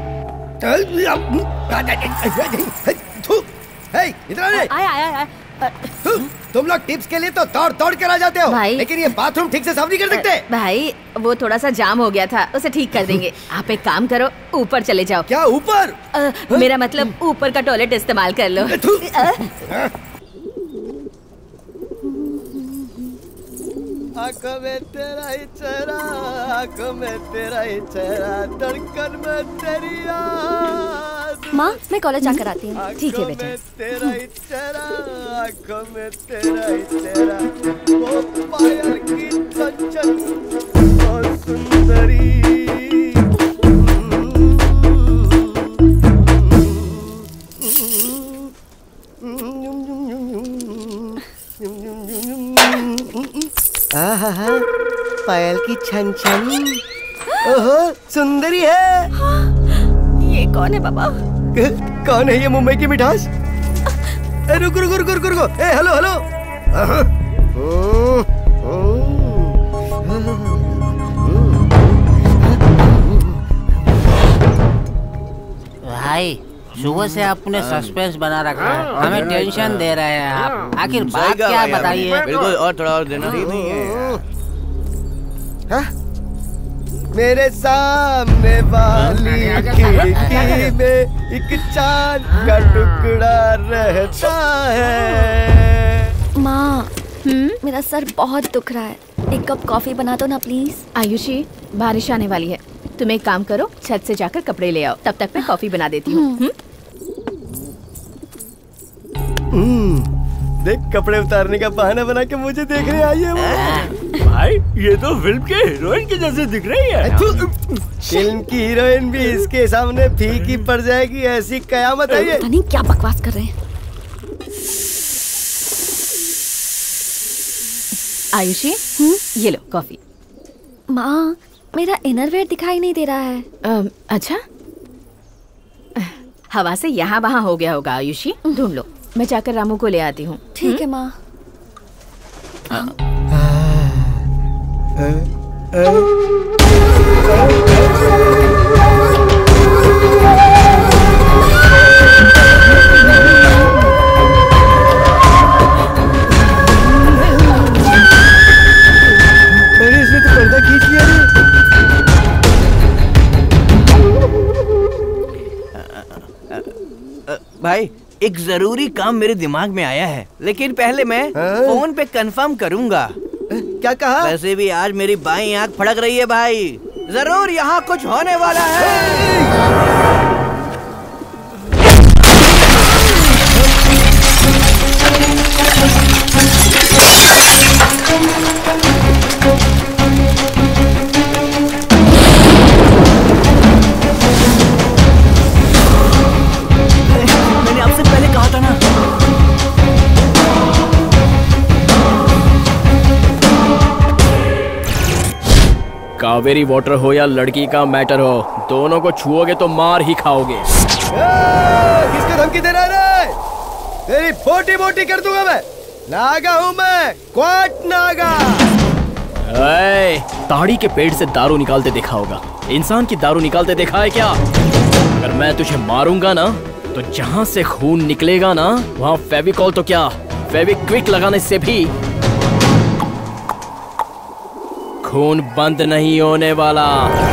I: hey, इधर आ।
C: आया आया आया।
I: तुम लोग टिप्स के लिए तो दौड़ दौड़ कर आ जाते हो
C: भाई,
I: लेकिन ये बाथरूम ठीक से साफ नहीं कर सकते।
C: भाई वो थोड़ा सा जाम हो गया था, उसे ठीक कर देंगे। आप एक काम करो, ऊपर चले जाओ।
I: क्या ऊपर?
C: आ, मेरा मतलब ऊपर का टॉयलेट इस्तेमाल कर लो।
I: आँखों में तेरा ही चेहरा, आँखों में तेरा ही चेहरा, धड़कन में तेरी याद।
H: माँ, मैं कॉलेज जाकर आती हूँ।
C: ठीक है बेटा।
I: तेरा ही चेहरा, आँखों में तेरा ही चेहरा, वो पायल की चंचल और सुंदरी। आहा, पायल की छन छन। ओहो, सुंदरी है।
H: ये कौन है बाबा?
I: कौन है ये मुंबई की मिठास? ए, रुक रुक रुक रुक रुक। ए, हेलो हेलो।
E: भाई सुबह से आपने सस्पेंस बना रखा है, हमें टेंशन दे रहे हैं आप। आखिर बात क्या बताइए?
G: बिल्कुल, और थोड़ा और देना। नहीं है।
I: हाँ? मेरे सामने वाली खिड़की में एक चांद का टुकड़ा रहता है।
H: माँ, मेरा सर बहुत दुख रहा है, एक कप कॉफी बना दो ना प्लीज।
C: आयुषी, बारिश आने वाली है, तुम एक काम करो, छत से जाकर कपड़े ले आओ, तब तक मैं कॉफी बना देती हूँ।
I: देख, कपड़े उतारने का बहाना बना के मुझे देखने आई है वो।
G: भाई ये तो फिल्म के हीरोइन के जैसे दिख रही है।
I: फिल्म की हीरोइन भी इसके सामने फीकी पड़ जाएगी, ऐसी कयामत है ये।
H: पता नहीं क्या बकवास कर रहे हैं।
C: आयुषी, ये लो कॉफी।
H: माँ, मेरा इनरवेयर दिखाई नहीं दे रहा है।
C: आ, अच्छा, हवा से यहाँ वहाँ हो गया होगा। आयुषी, ढूंढ लो, मैं जाकर रामू को ले आती हूँ।
H: ठीक है माँ।
G: भाई एक जरूरी काम मेरे दिमाग में आया है, लेकिन पहले मैं फोन पे कंफर्म करूंगा।
I: क्या कहा?
G: वैसे भी आज मेरी बाईं आंख फड़क रही है भाई, जरूर यहाँ कुछ होने वाला है।
A: कावेरी वाटर हो या लड़की का मैटर हो, दोनों को छुओगे तो मार ही खाओगे।
I: किसको धमकी दे रहा है? तेरी बोटी बोटी कर दूंगा मैं। नागा हूँ मैं, क्वाट नागा।
A: ए, ताड़ी के पेड़ से दारू निकालते देखा होगा, इंसान की दारू निकालते देखा है क्या? अगर मैं तुझे मारूंगा ना तो जहाँ से खून निकलेगा ना वहाँ फेविकॉल तो क्या फेविक्विक लगाने से भी खून बंद नहीं होने वाला।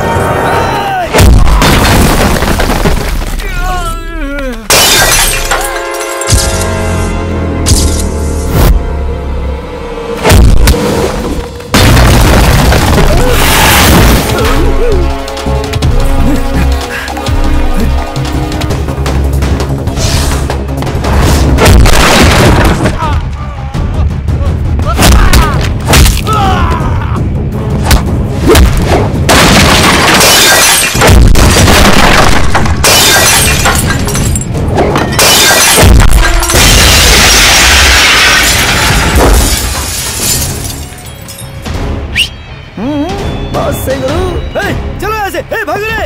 I: चलो यहाँ से, भाग रहे।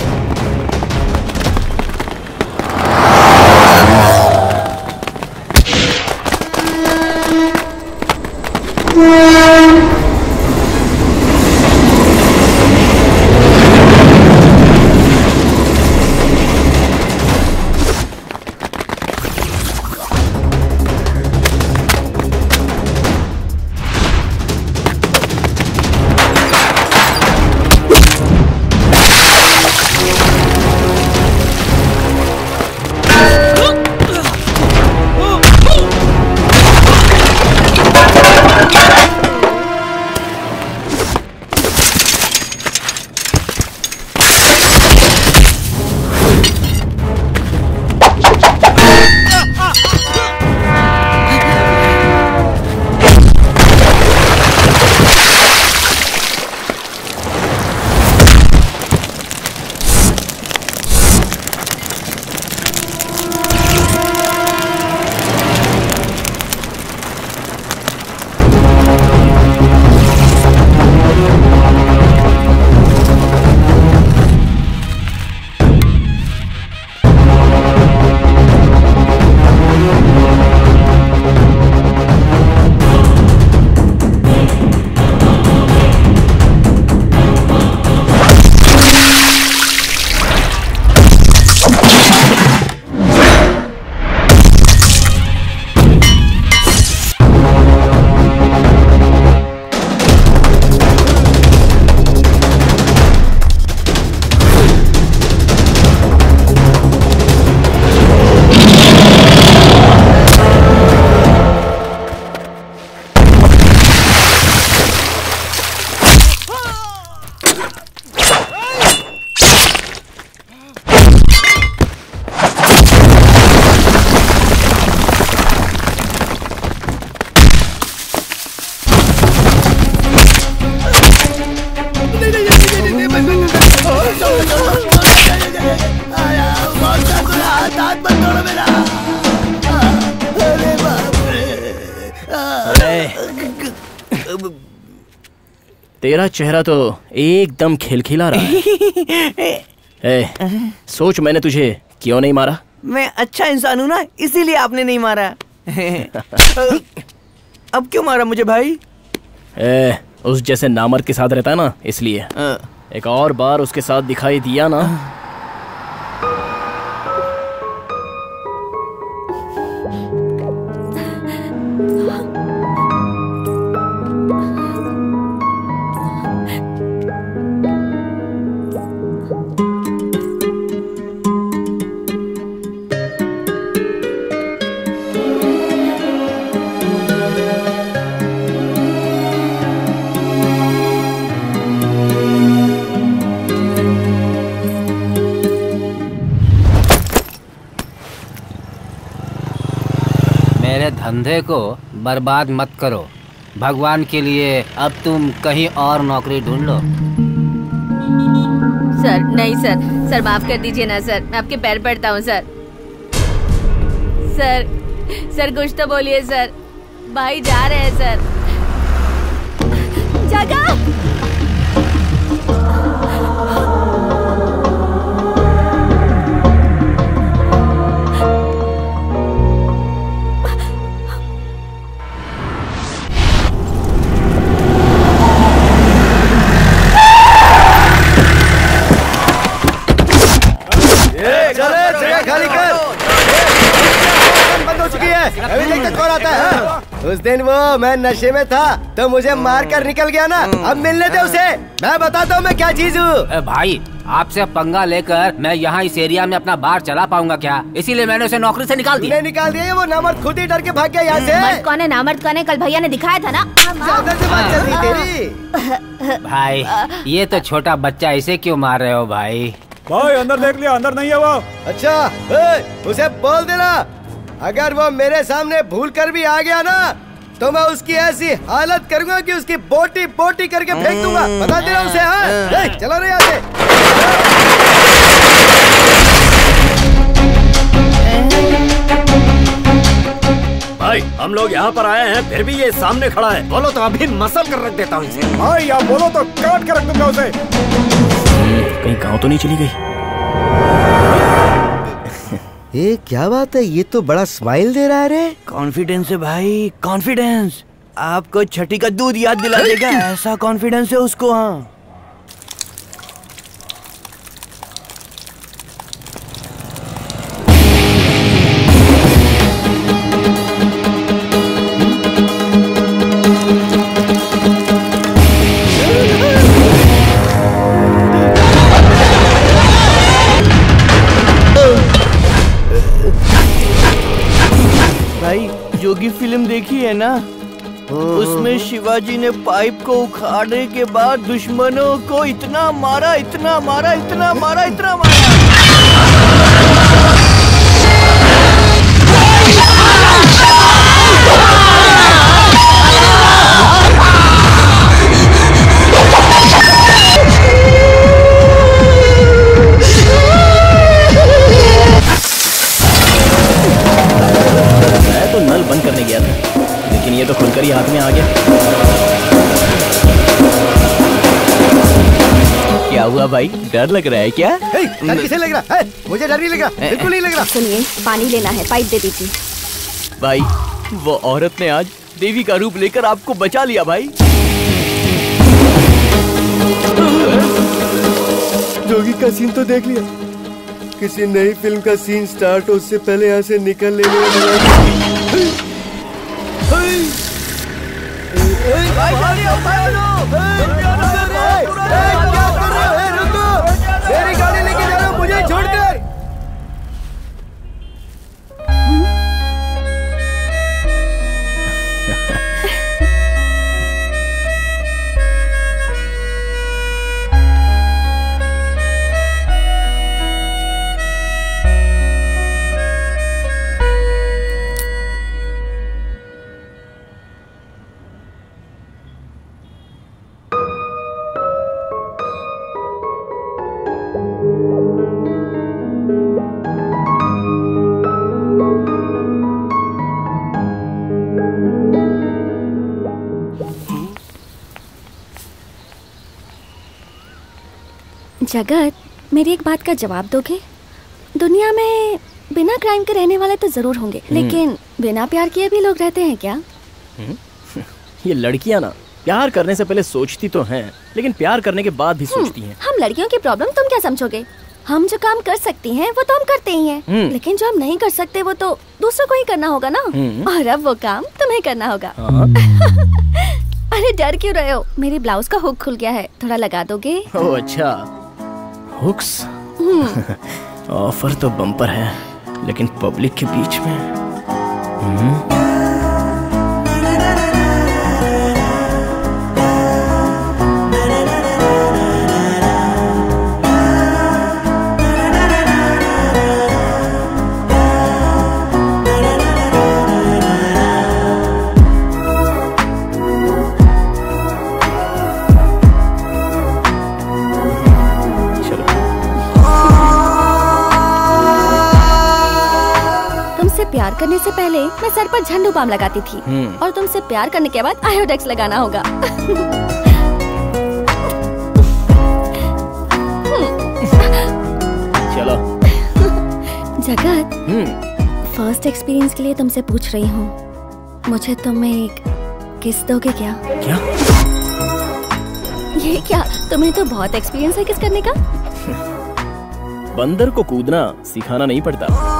A: तेरा चेहरा तो एकदम खिलखिला रहा है। ए, सोच मैंने तुझे क्यों नहीं मारा?
G: मैं अच्छा इंसान हूँ ना, इसीलिए आपने नहीं मारा। अब क्यों मारा मुझे भाई?
A: ए, उस जैसे नामर्द के साथ रहता है ना, इसलिए। एक और बार उसके साथ दिखाई दिया ना,
E: धंधे को बर्बाद मत करो। भगवान के लिए अब तुम कहीं और नौकरी ढूंढ लो।
C: सर नहीं सर, सर माफ कर दीजिए ना सर, मैं आपके पैर पड़ता हूँ सर। सर सर कुछ तो बोलिए सर, भाई जा रहे हैं सर।
H: जगह
I: खाली कर, बंद हो चुकी है। अभी तक तक कौन आता है? उस दिन वो मैं नशे में था तो मुझे मार कर निकल गया ना, अब मिलने दे उसे, मैं बताता हूँ मैं क्या चीज हूँ।
E: भाई आपसे पंगा लेकर मैं यहाँ इस एरिया में अपना बार चला पाऊंगा क्या? इसीलिए मैंने उसे नौकरी से निकाल दिया।
I: निकाल दिया? वो नामर्द खुद ही डर के भाग गया यहाँ से।
C: मर्द कौन है नामर्द कौन है? कल भैया ने दिखाया था ना।
I: ज्यादा से बात कर रही तेरी।
E: भाई ये तो छोटा बच्चा, इसे क्यों मार रहे हो भाई?
B: भाई अंदर देख लिया, अंदर नहीं है वो।
I: अच्छा ए, उसे बोल देना अगर वो मेरे सामने भूल कर भी आ गया ना तो मैं उसकी ऐसी हालत करूंगा कि उसकी बोटी बोटी करके फेंक दूंगा, बता देना उसे। हाँ ए, चलो रे यहाँ से।
J: भाई हम लोग यहाँ पर आए हैं फिर भी ये सामने खड़ा है, बोलो तो अभी मसल कर रख देता हूँ इसे।
B: भाई आप बोलो तो काट के रख दूंगा उसे।
A: कहीं गाँव तो नहीं चली गई?
I: ये क्या बात है, ये तो बड़ा स्माइल दे रहा है रे।
G: कॉन्फिडेंस है भाई, कॉन्फिडेंस। आपको छठी का दूध याद दिला देगा, ऐसा कॉन्फिडेंस है उसको। हाँ जोगी फिल्म देखी है ना, उसमें शिवाजी ने पाइप को उखाड़ने के बाद दुश्मनों को इतना मारा इतना मारा इतना मारा इतना मारा।
A: मैं तो नल बंद करने गया था, लेकिन ये तो खुलकर ही हाथ में आ गया।
G: क्या हुआ भाई, डर लग रहा है क्या?
I: हे, डर किसे लग रहा है? मुझे डर नहीं लग रहा, बिल्कुल नहीं लग रहा।
H: सुनिए, पानी लेना है, पाइप दे दीजिए।
G: भाई वो औरत ने आज देवी का रूप लेकर आपको बचा लिया भाई।
I: जोगी का सीन तो देख लिया, किसी नई फिल्म का सीन स्टार्ट हो उससे पहले यहाँ से निकल लेने मेरी गाड़ी लेके जा रहा हूँ, मुझे छोड़कर।
H: जगत, मेरी एक बात का जवाब दोगे? दुनिया में बिना क्राइम के रहने वाले तो जरूर होंगे, लेकिन बिना प्यार किए भी लोग रहते हैं क्या?
A: ये लड़कियां ना प्यार करने से पहले सोचती तो हैं, लेकिन प्यार करने के बाद भी सोचती हैं।
H: हम लड़कियों की प्रॉब्लम तुम क्या समझोगे? हम जो काम कर सकती हैं वो तो हम करते ही हैं, लेकिन जो हम नहीं कर सकते वो तो दूसरों को ही करना होगा ना। और अब वो काम तुम्हें करना होगा। अरे डर क्यों रहे हो? मेरी ब्लाउज का हुक खुल गया है, थोड़ा लगा दोगे?
A: ओह अच्छा, हुक्स। ऑफर तो बम्पर है, लेकिन पब्लिक के बीच में।
H: प्यार करने से पहले मैं सर पर झंडू बाम लगाती थी, और तुमसे प्यार करने के बाद आयोडेक्स लगाना होगा।
A: चलो।
H: जगत, फर्स्ट एक्सपीरियंस के लिए तुमसे पूछ रही हूँ, मुझे तुम एक किस दोगे क्या?
A: क्या?
H: ये क्या? तुम्हें तो बहुत एक्सपीरियंस है किस करने का।
A: बंदर को कूदना सिखाना नहीं पड़ता।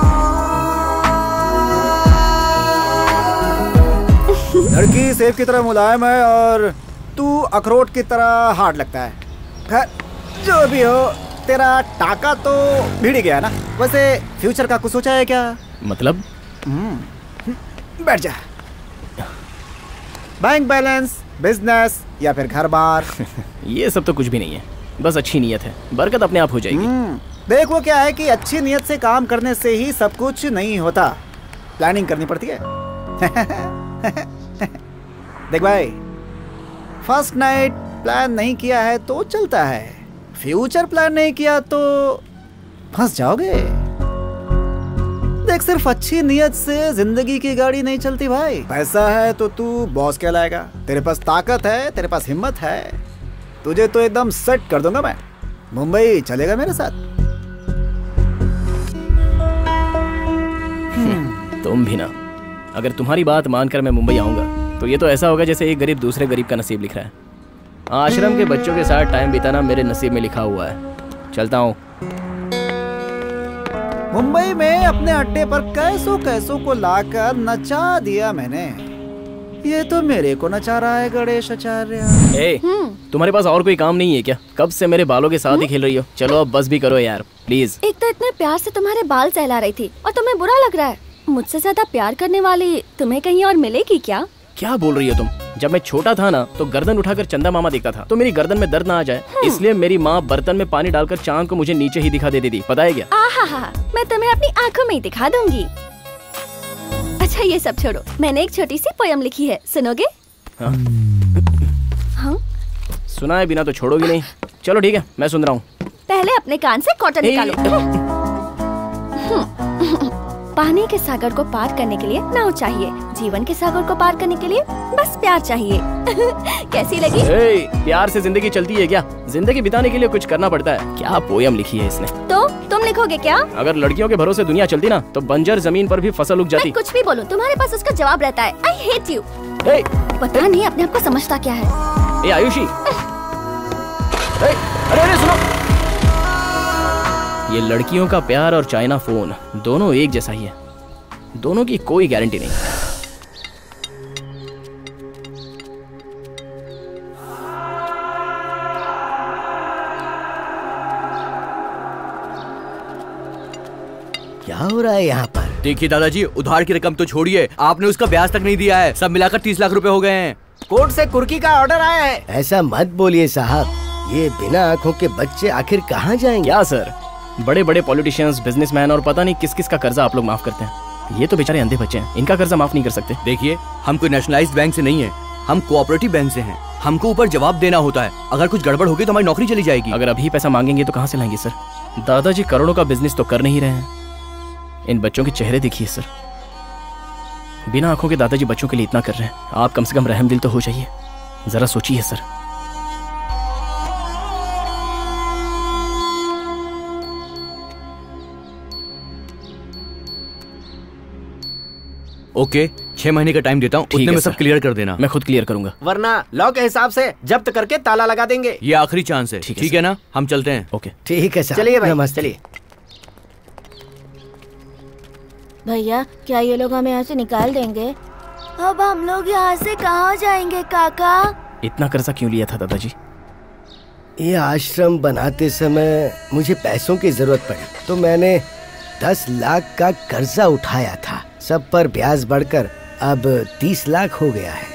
B: लड़की सेब की तरह मुलायम है और तू अखरोट की तरह हार्ड लगता है। खैर जो भी हो, तेरा टाका तो भिड़ गया ना। वैसे फ्यूचर का कुछ सोचा है क्या?
A: मतलब?
B: बैठ जा। बैंक बैलेंस, बिजनेस या फिर घर बार?
A: ये सब तो कुछ भी नहीं है, बस अच्छी नीयत है, बरकत अपने आप हो जाएगी।
B: देख वो क्या है कि अच्छी नीयत से काम करने से ही सब कुछ नहीं होता, प्लानिंग करनी पड़ती है। देख भाई, फर्स्ट नाइट प्लान नहीं किया है तो चलता है, फ्यूचर प्लान नहीं किया तो फंस जाओगे। देख सिर्फ अच्छी नीयत से जिंदगी की गाड़ी नहीं चलती भाई। पैसा है तो तू बॉस कहलाएगा, तेरे पास ताकत है, तेरे पास हिम्मत है, तुझे तो एकदम सेट कर दूंगा मैं। मुंबई चलेगा मेरे साथ?
A: तुम भी ना। अगर तुम्हारी बात मानकर मैं मुंबई आऊंगा तो ये तो ऐसा होगा जैसे एक गरीब दूसरे गरीब का नसीब लिख रहा है। आश्रम के बच्चों के साथ टाइम बिताना मेरे नसीब में लिखा हुआ है। चलता हूँ।
B: मुंबई में अपने अड्डे पर कैसों कैसों को लाकर नचा दिया मैंने। ये तो मेरे को नचा रहा है गणेश आचार्य।
A: ए, तुम्हारे पास और कोई काम नहीं है क्या? कब से मेरे बालों के साथ ही खेल रही हो? चलो अब बस भी करो यार प्लीज।
H: एक तो इतने प्यार से तुम्हारे बाल सहला रही थी और तुम्हें बुरा लग रहा है। मुझसे ज्यादा प्यार करने वाली तुम्हें कहीं और मिलेगी क्या?
A: क्या बोल रही हो तुम? जब मैं छोटा था ना तो गर्दन उठाकर चंदा मामा देखता था तो मेरी गर्दन में दर्द ना आ जाए, इसलिए मेरी माँ बर्तन में पानी डालकर चांद को मुझे नीचे ही दिखा देती थी। पता है क्या?
H: आहा, मैं तुम्हें अपनी आंखों में ही दिखा दूंगी। अच्छा ये सब छोड़ो, मैंने एक छोटी सी पोयम लिखी है, सुनोगे?
A: हाँ?
H: हाँ?
A: सुनाए बिना तो छोड़ोगी नहीं। चलो ठीक है, मैं सुन रहा हूँ।
H: पहले अपने कान से कॉटन निकालो। पानी के सागर को पार करने के लिए नाव चाहिए, जीवन के सागर को पार करने के लिए बस प्यार चाहिए। कैसी लगी?
A: ए, प्यार से जिंदगी चलती है क्या? जिंदगी बिताने के लिए कुछ करना पड़ता है। क्या पोयम लिखी है इसने?
H: तो तुम लिखोगे क्या?
A: अगर लड़कियों के भरोसे दुनिया चलती ना तो बंजर जमीन पर भी फसल उग जाती।
H: मैं कुछ भी बोलूं तुम्हारे पास उसका जवाब रहता है। I hate you. पता नहीं अपने आप को समझता क्या है।
A: ए आयुषी, अरे अरे सुनो, ये लड़कियों का प्यार और चाइना फोन दोनों एक जैसा ही है, दोनों की कोई गारंटी नहीं।
I: क्या हो रहा है यहाँ पर?
G: देखिए दादाजी, उधार की रकम तो छोड़िए, आपने उसका ब्याज तक नहीं दिया है। सब मिलाकर तीस लाख रुपए हो गए हैं।
E: कोर्ट से कुर्की का ऑर्डर आया है।
I: ऐसा मत बोलिए साहब, ये बिना आंखों के बच्चे आखिर कहाँ जाएंगे?
A: क्या सर, बड़े बड़े पॉलिटिशियंस, बिजनेसमैन और पता नहीं किस किस का कर्जा आप लोग माफ करते हैं। ये तो बेचारे अंधे बच्चे हैं, इनका कर्जा माफ नहीं कर सकते।
G: देखिए, हम कोई नेशनलाइज्ड बैंक से नहीं है, हम कोऑपरेटिव बैंक से हैं। हमको ऊपर जवाब देना होता है, अगर कुछ गड़बड़ होगी तो हमारी नौकरी चली जाएगी।
A: अगर अभी पैसा मांगेंगे तो कहाँ से लाएंगे सर? दादाजी करोड़ों का बिजनेस तो कर नहीं रहे हैं। इन बच्चों के चेहरे देखिए सर, बिना आंखों के दादाजी बच्चों के लिए इतना कर रहे हैं। आप कम से कम रहम दिल तो हो जाइए, जरा सोचिए सर।
G: ओके, छह महीने का टाइम देता हूँ, उतने में सब क्लियर कर देना।
A: मैं खुद क्लियर करूंगा,
E: वरना लॉ के हिसाब से जब्त करके ताला लगा देंगे।
G: ये आखिरी चांस है। ठीक है ना, हम चलते हैं।
A: ओके
I: ठीक है सर।
E: चलिए भाई, चलिए।
H: भैया क्या ये लोग हमें यहाँ से निकाल देंगे? अब हम लोग यहाँ से कहाँ जाएंगे काका?
A: इतना कर्जा क्यों लिया था दादाजी?
I: ये आश्रम बनाते समय मुझे पैसों की जरूरत पड़ी तो मैंने दस लाख का कर्जा उठाया था। सब पर ब्याज बढ़कर अब तीस लाख हो गया है।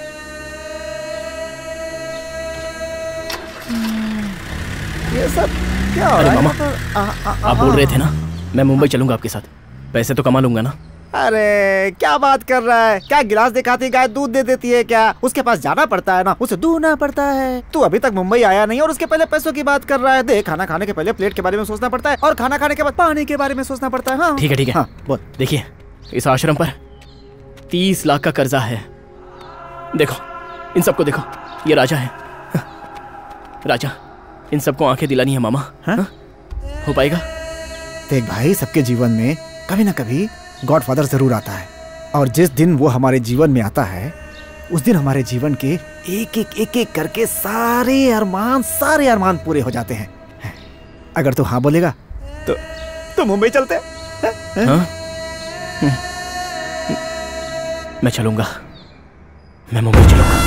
B: ये सब क्या हो रहा है?
A: मामा, आप बोल रहे थे ना मैं मुंबई चलूंगा आपके साथ, पैसे तो कमा लूंगा ना।
B: अरे क्या बात कर रहा है? क्या गिलास दिखाती गाय दूध दे देती है क्या? उसके पास जाना पड़ता है ना, उसे दूहना पड़ता है। तू अभी तक मुंबई आया नहीं और उसके पहले पैसों की बात कर रहा है। देख, खाना खाने के पहले प्लेट के बारे में सोचना पड़ता है और खाना खाने के बाद पानी के बारे में सोचना पड़ता है। हाँ
A: ठीक है ठीक है।
B: हाँ, बोल।
A: देखिए इस आश्रम पर तीस लाख का कर्जा है। देखो इन सबको देखो, ये राजा है। राजा, इन सबको आंखें दिलानी है मामा। हाँ? हो पाएगा?
B: देख भाई, सबके जीवन में कभी ना कभी गॉडफादर जरूर आता है और जिस दिन वो हमारे जीवन में आता है उस दिन हमारे जीवन के एक एक एक एक करके सारे अरमान सारे अरमान पूरे हो जाते हैं। अगर तू हाँ बोलेगा तो तो मुंबई चलते हैं।
A: हाँ? मैं चलूंगा, मैं मुंबई चलूंगा।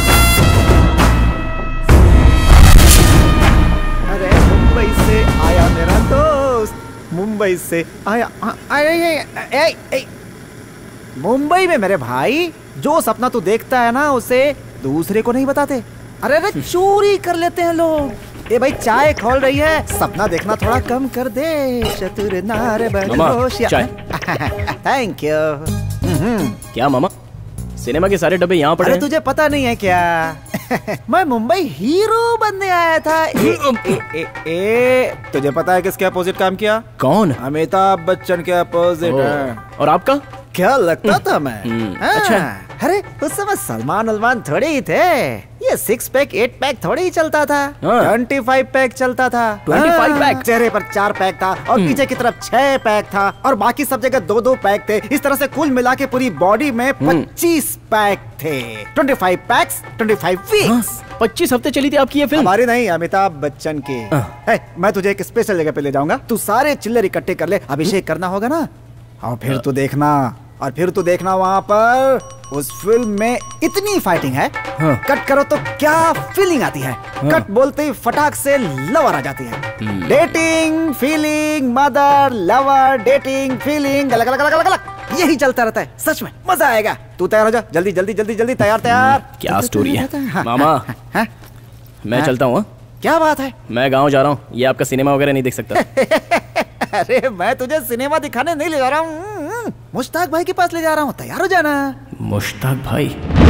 B: अरे मुंबई से आया मेरा दोस्त, मुंबई से आया। अरे मुंबई में मेरे भाई जो सपना तू देखता है ना उसे दूसरे को नहीं बताते। अरे अरे चोरी कर लेते हैं लोग। ए भाई चाय खोल रही है, सपना देखना थोड़ा कम कर दे। चतुर नार बनो
A: चाय।
B: Thank you.
A: क्या मामा, सिनेमा के सारे डब्बे यहाँ पड़े?
B: अरे तुझे पता नहीं है क्या? मैं मुंबई हीरो बनने आया था। ए, ए, ए, ए, तुझे पता है किसके अपोजिट काम किया?
A: कौन?
B: अमिताभ बच्चन के अपोजिट।
A: और आपका
B: क्या लगता था मैं?
A: अच्छा।
B: अरे उस समय सलमान उलमान थोड़े ही थे। ये सिक्स पैक एट पैक थोड़े ही चलता था, ट्वेंटी फाइव पैक चलता था।
A: Twenty five pack?
B: चेहरे पर चार पैक था और पीछे की तरफ छह पैक था और बाकी सब जगह दो दो पैक थे। इस तरह से कुल मिला के पूरी बॉडी में पच्चीस पैक थे। Twenty five packs, twenty five weeks.
A: पच्चीस हफ्ते चली थी आपकी ये फिल्म?
B: हमारी नहीं, अमिताभ बच्चन की। है, मैं तुझे एक स्पेशल जगह पे ले जाऊंगा। तू सारे चिल्लर इकट्ठे कर ले, अभिषेक करना होगा ना, और फिर तू देखना और फिर तू देखना वहाँ पर उस फिल्म में इतनी फाइटिंग है। हाँ। कट करो तो क्या फीलिंग आती है। हाँ। कट बोलते ही फटाक से लवर आ जाती है। Dating, feeling, mother, lover, dating, feeling, अलग अलग अलग अलग अलग यही चलता रहता है। सच में मजा आएगा। तू तैयार हो जा, जल्दी जल्दी जल्दी जल्दी तैयार तैयार।
A: क्या स्टोरी है मामा?
B: हाँ?
A: मैं चलता हूँ।
B: क्या बात है?
A: मैं गाँव जा रहा हूँ, ये आपका सिनेमा वगैरह नहीं देख सकता।
B: अरे मैं तुझे सिनेमा दिखाने नहीं ले जा रहा हूँ, मुश्ताक भाई के पास ले जा रहा हूँ। तैयार हो जाना।
A: मुश्ताक भाई?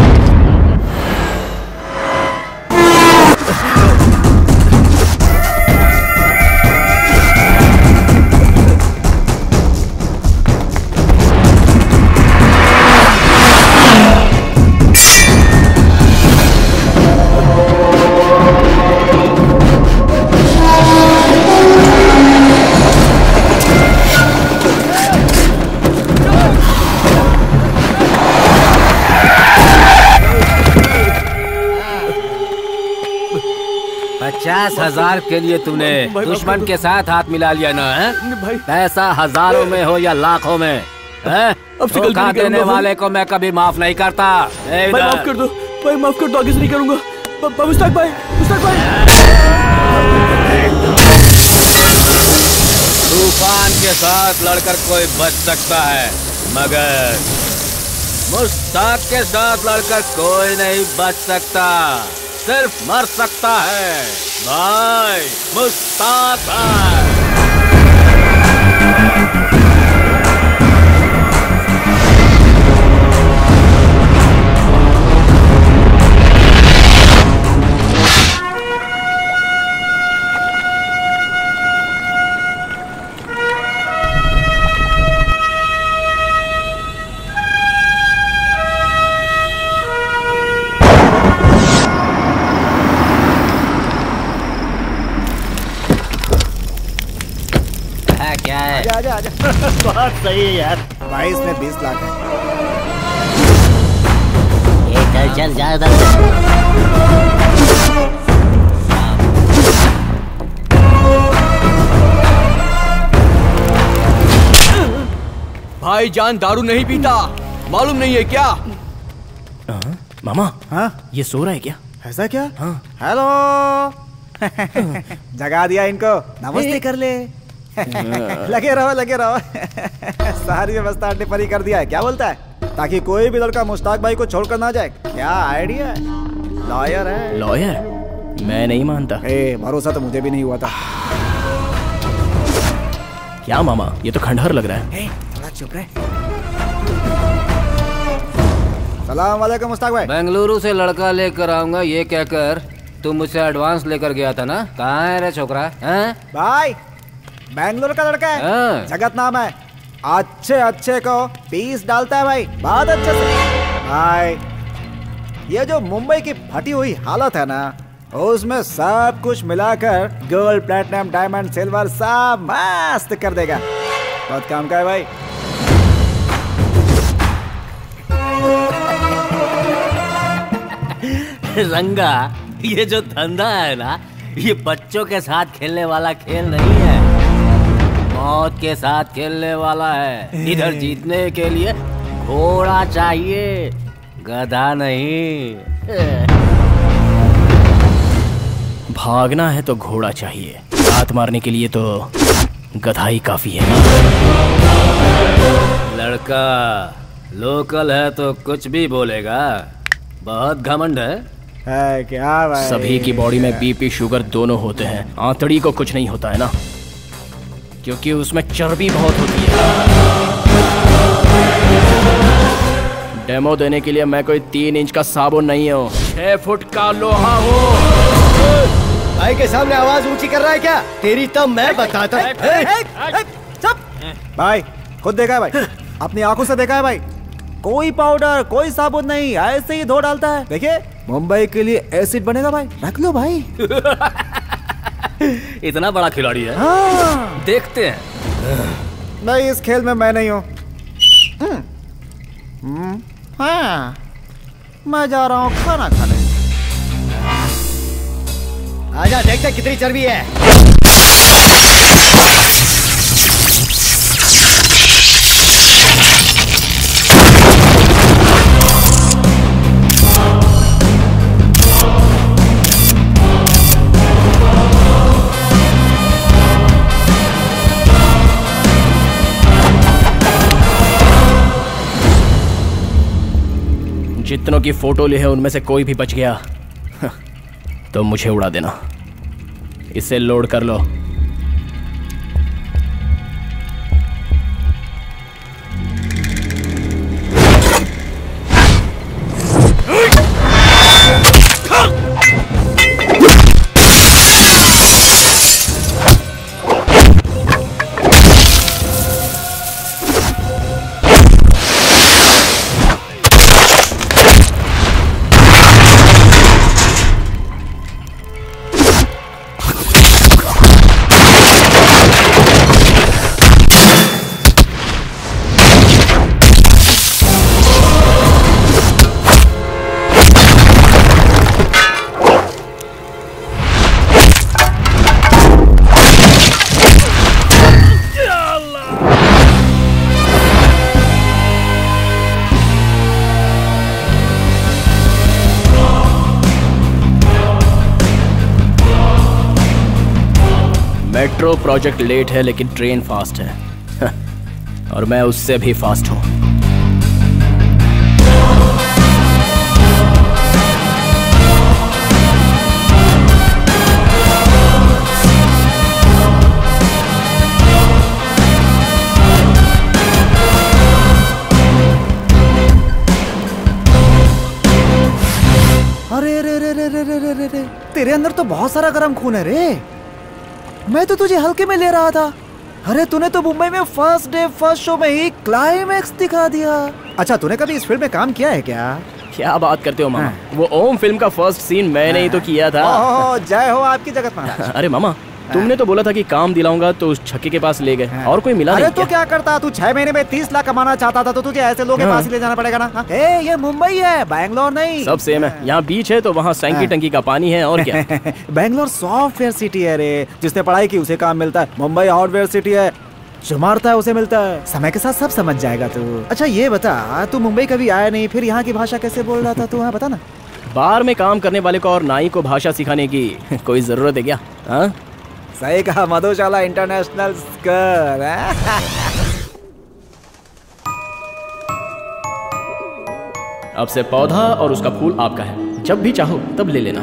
D: पचास हजार के लिए तूने दुश्मन के साथ हाथ मिला लिया ना है? पैसा हजारों में हो या लाखों में, धोखा देने वाले को मैं कभी माफ नहीं करता।
G: भाई माफ कर दो, भाई माफ कर दो, आगे से नहीं करूंगा। मुश्ताक भाई, मुश्ताक भाई।
D: तूफान के साथ लड़कर कोई बच सकता है मगर मुश्ताक के साथ लड़कर कोई नहीं बच सकता, सिर्फ मर सकता है भाई। मुश्ताक भाई।
B: आजा आजा आजा। बहुत सही है यार भाई, इसमें बीस लाख है।
E: चल चल जा उधर।
G: भाईजान दारू नहीं पीता, मालूम नहीं है क्या?
A: आ, मामा
B: हाँ
A: ये सो रहा है क्या?
B: ऐसा क्या?
A: हाँ
B: हेलो जगा दिया इनको, नमस्ते कर ले। लगे रहो लगे रहो। सारी व्यवस्था अड्डे पर ही कर दिया है, क्या बोलता है? ताकि कोई भी लड़का मुश्ताक भाई को छोड़कर ना जाए। क्या आइडिया है? लॉयर है।
A: लॉयर? मैं नहीं मानता।
B: ए, भरोसा तो मुझे भी नहीं हुआ था।
A: क्या मामा, ये तो खंडहर लग रहा है।
B: ए, थोड़ा चुप रहे। सलाम वालेकुम मुश्ताक भाई।
D: बेंगलुरु से लड़का लेकर आऊंगा ये कहकर तुम मुझसे एडवांस लेकर गया था ना? कहाँ है रे छोकरा? हैं?
B: भाई बेंगलुरु का लड़का है,
D: हाँ।
B: जगत नाम है। अच्छे अच्छे को पीस डालता है भाई, बहुत अच्छे से। भाई ये जो मुंबई की फटी हुई हालत है ना, उसमें सब कुछ मिलाकर गोल्ड प्लेटिनम डायमंड सिल्वर सब मस्त कर देगा। बहुत काम का है भाई।
D: रंगा, ये जो धंधा है ना, ये बच्चों के साथ खेलने वाला खेल नहीं है, मौत के साथ खेलने वाला है। इधर जीतने के लिए घोड़ा चाहिए, गधा नहीं।
A: भागना है तो घोड़ा चाहिए, लात मारने के लिए तो गधा ही काफी है।
D: लड़का लोकल है तो कुछ भी बोलेगा, बहुत घमंड है।
B: है क्या भाई?
A: सभी की बॉडी में बीपी शुगर दोनों होते हैं, आंतड़ी को कुछ नहीं होता है ना, क्योंकि उसमें चर्बी बहुत होती है। डेमो देने के लिए मैं कोई तीन इंच का साबुन नहीं हूँ, छह फुट का लोहा हूँ।
I: भाई के सामने आवाज ऊंची कर रहा है क्या? तेरी तो मैं बताता हूँ।
B: भाई खुद देखा है भाई, अपनी आंखों से देखा है भाई। कोई पाउडर कोई साबुन नहीं, ऐसे ही धो डालता है। देखिए मुंबई के लिए एसिड बनेगा भाई, रख लो भाई।
D: इतना बड़ा खिलाड़ी है।
B: हाँ।
D: देखते हैं।
B: नहीं इस खेल में मैं नहीं हूँ। हाँ मैं जा रहा हूँ खाना खाने।
I: आजा देखते कितनी चर्बी है।
A: जितनों की फोटो ली है उनमें से कोई भी बच गया तो मुझे उड़ा देना। इसे लोड कर लो। मेट्रो प्रोजेक्ट लेट है लेकिन ट्रेन फास्ट है और मैं उससे भी फास्ट हूं।
B: अरे रे रे रे रे रे रे रे रे तेरे अंदर तो बहुत सारा गर्म खून है रे। मैं तो तुझे हल्के में ले रहा था। अरे तूने तो मुंबई में फर्स्ट डे फर्स्ट शो में ही क्लाइमैक्स दिखा दिया। अच्छा तूने कभी इस फिल्म में काम किया है क्या?
A: क्या बात करते हो मामा? हाँ। वो ओम फिल्म का फर्स्ट सीन मैंने ही तो किया था।
B: ओह जय हो आपकी जगत महाराज।
A: अरे मामा तुमने तो बोला था कि काम दिलाऊंगा तो उस छक्के के पास ले गए और कोई मिला
B: अरे
A: नहीं
B: तो क्या करता, तू छह महीने में तीस लाख कमाना चाहता था तो तुझे ऐसे लोगों के पास ही ले जाना पड़ेगा ना। ए, ये मुंबई है, बैंगलोर नहीं।
A: सब सेम है, यहाँ बीच है तो वहाँ सैंकी टंकी का पानी है और क्या।
B: बैंगलोर सॉफ्टवेयर सिटी है रे, जिसने पढ़ाई की उसे काम मिलता है। मुंबई हार्डवेयर सिटी है, जो मारता है उसे मिलता है। समय के साथ सब समझ जाएगा तू। अच्छा ये बता, तू मुंबई कभी आया नहीं, फिर यहाँ की भाषा कैसे बोल रहा था तू? हाँ बता ना।
A: बार में काम करने वाले को और नाई को भाषा सिखाने की कोई जरूरत है क्या? हाँ
B: सही कहा, मधुशाला इंटरनेशनल स्कूल।
A: अब से पौधा और उसका फूल आपका है, जब भी चाहो तब ले लेना।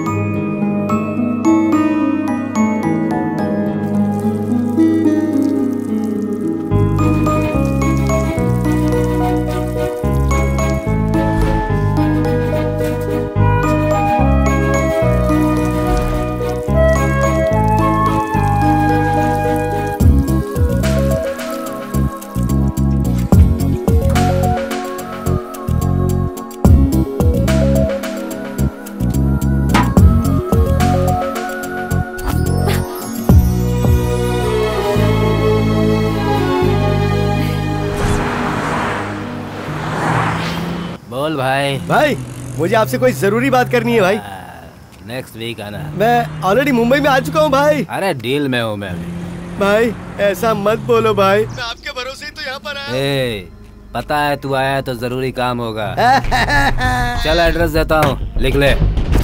D: भाई
I: भाई मुझे आपसे कोई जरूरी बात करनी है भाई।
D: नेक्स्ट वीक आना।
I: मैं ऑलरेडी मुंबई में आ चुका हूँ भाई।
D: अरे डील में हूँ मैं
I: भाई, ऐसा मत बोलो भाई, मैं आपके भरोसे ही तो यहाँ पर आया।
D: ए, पता है तू आया तो जरूरी काम होगा। चल एड्रेस देता हूँ, लिख ले।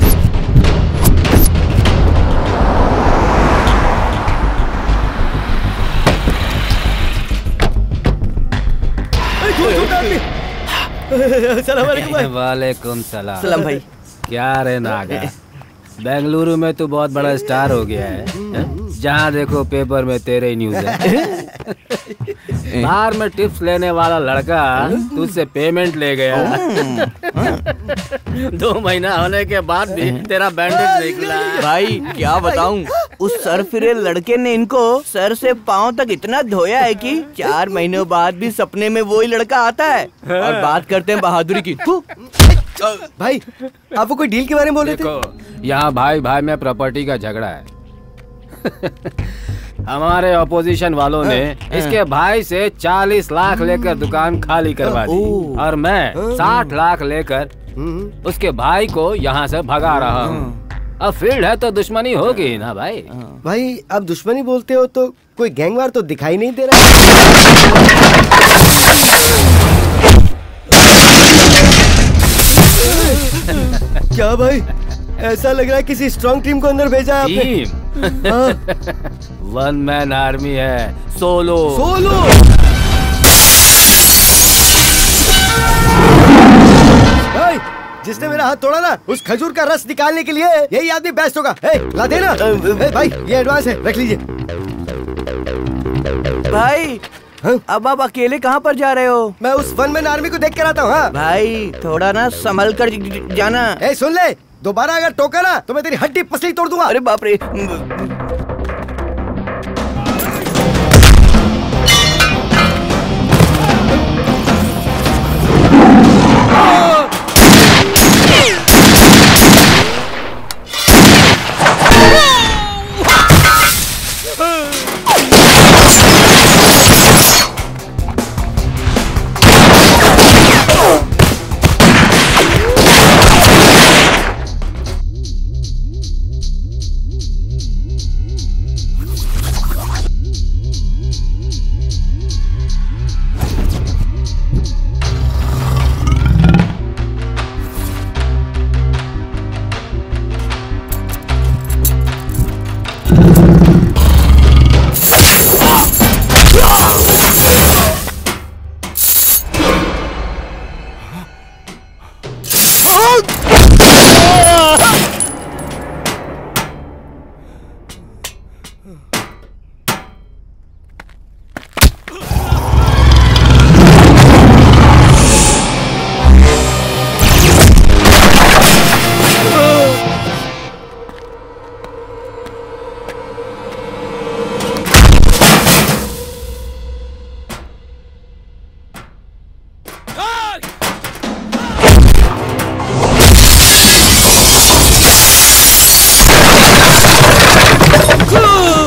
D: वालेकुम सलाम।
G: सलाम भाई।
D: क्या रे नागा, बेंगलुरु में तू बहुत बड़ा स्टार हो गया है, जहाँ देखो पेपर में तेरे ही न्यूज है। बाहर में टिप्स लेने वाला लड़का तुझसे पेमेंट ले गया। दो महीना होने के बाद भी तेरा बैंडेज निकला।
G: भाई क्या बताऊं, उस सर फिरे लड़के ने इनको सर से पांव तक इतना धोया है कि चार महीनों बाद भी सपने में वही लड़का आता है और बात करते हैं बहादुरी की।
I: भाई आप वो कोई डील के बारे में बोल रहे
D: थे? यहाँ भाई भाई में प्रॉपर्टी का झगड़ा है। हमारे ऑपोजिशन वालों ने इसके भाई से चालीस लाख लेकर दुकान खाली करवा दी और मैं साठ लाख लेकर उसके भाई को यहाँ से भगा रहा हूँ। अब फील्ड है तो दुश्मनी होगी ना भाई।
I: भाई आप दुश्मनी बोलते हो तो कोई गैंगवार तो दिखाई नहीं दे रहा। क्या भाई, ऐसा लग रहा है किसी स्ट्रॉन्ग टीम को अंदर भेजा है आपने।
D: वन मैन आर्मी है, सोलो
I: सोलो। भाई जिसने मेरा हाथ तोड़ा ना, उस खजूर का रस निकालने के लिए यही आदमी बेस्ट होगा। ए, ला देना। ए, भाई ये एडवांस है, रख लीजिए।
G: भाई हाँ? अब आप अकेले कहाँ पर जा रहे हो?
I: मैं उस वन मैन आर्मी को देख कर आता हूँ। हाँ?
G: भाई थोड़ा ना संभल कर जाना।
I: ए, सुन ले, दोबारा अगर टोका ना तो मैं तेरी हड्डी पसली तोड़ दूंगा।
G: अरे बाप रे।
K: Go!